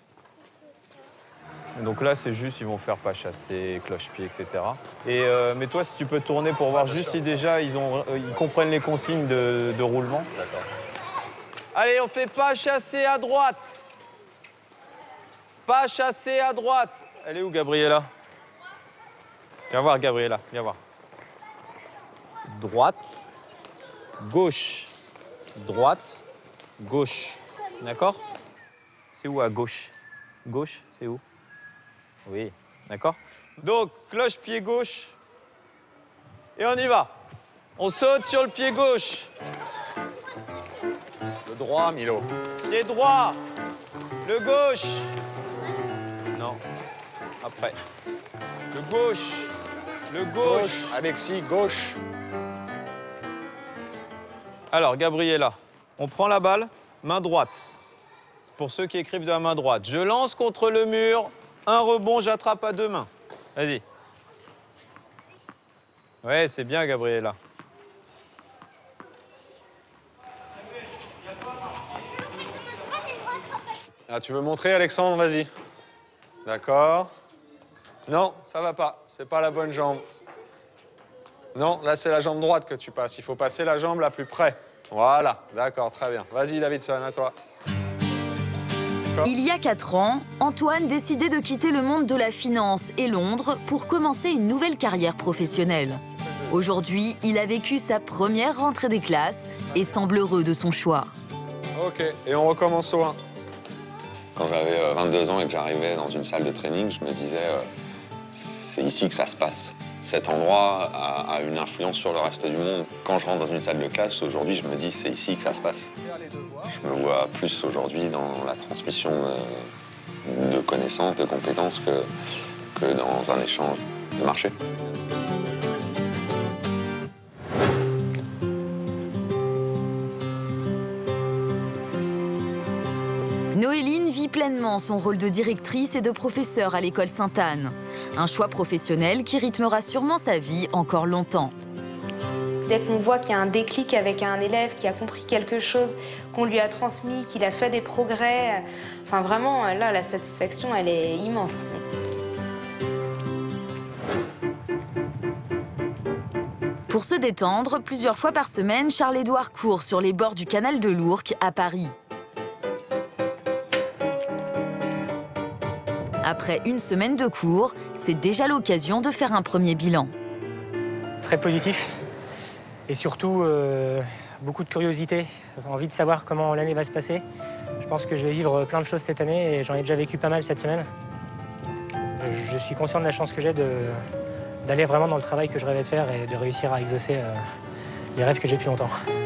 Et donc là, c'est juste, ils vont faire pas chasser, cloche-pied, et cetera. Et, euh, mais toi, si tu peux tourner pour voir juste si déjà ils, ont, euh, ils comprennent les consignes de, de roulement. D'accord. Allez, on fait pas chasser à droite. Pas chasser à droite. Elle est où, Gabriella? Viens voir, Gabriella, viens voir. Droite, gauche, droite, gauche. D'accord? C'est où à gauche? Gauche, c'est où? Oui, d'accord? Donc, cloche-pied gauche. Et on y va. On saute sur le pied gauche. Le droit, Milo. Pied droit. Le gauche. Non. Après. Le gauche. Le gauche. Gauche. Alexis, gauche. Alors, Gabriella, on prend la balle, main droite. Pour ceux qui écrivent de la main droite. Je lance contre le mur, un rebond, j'attrape à deux mains. Vas-y. Ouais, c'est bien, Gabriella. Ah, tu veux montrer, Alexandre? Vas-y. D'accord. Non, ça va pas. C'est pas la bonne jambe. Non, là, c'est la jambe droite que tu passes. Il faut passer la jambe la plus près. Voilà. D'accord, très bien. Vas-y, Davidson, à toi. Il y a quatre ans, Antoine décidait de quitter le monde de la finance et Londres pour commencer une nouvelle carrière professionnelle. Aujourd'hui, il a vécu sa première rentrée des classes et semble heureux de son choix. OK, et on recommence au un. Quand j'avais vingt-deux ans et que j'arrivais dans une salle de training, je me disais euh, c'est ici que ça se passe. Cet endroit a, a une influence sur le reste du monde. Quand je rentre dans une salle de classe, aujourd'hui, je me dis c'est ici que ça se passe. Je me vois plus aujourd'hui dans la transmission de, de connaissances, de compétences que, que dans un échange de marché. Noéline vit pleinement son rôle de directrice et de professeure à l'école Sainte-Anne. Un choix professionnel qui rythmera sûrement sa vie encore longtemps. Dès qu'on voit qu'il y a un déclic avec un élève qui a compris quelque chose, qu'on lui a transmis, qu'il a fait des progrès, enfin vraiment, là, la satisfaction, elle est immense. Pour se détendre, plusieurs fois par semaine, Charles-Édouard court sur les bords du canal de l'Ourcq à Paris. Après une semaine de cours, c'est déjà l'occasion de faire un premier bilan. Très positif et surtout euh, beaucoup de curiosité, envie de savoir comment l'année va se passer. Je pense que je vais vivre plein de choses cette année et j'en ai déjà vécu pas mal cette semaine. Je suis conscient de la chance que j'ai d'aller vraiment dans le travail que je rêvais de faire et de réussir à exaucer euh, les rêves que j'ai depuis longtemps.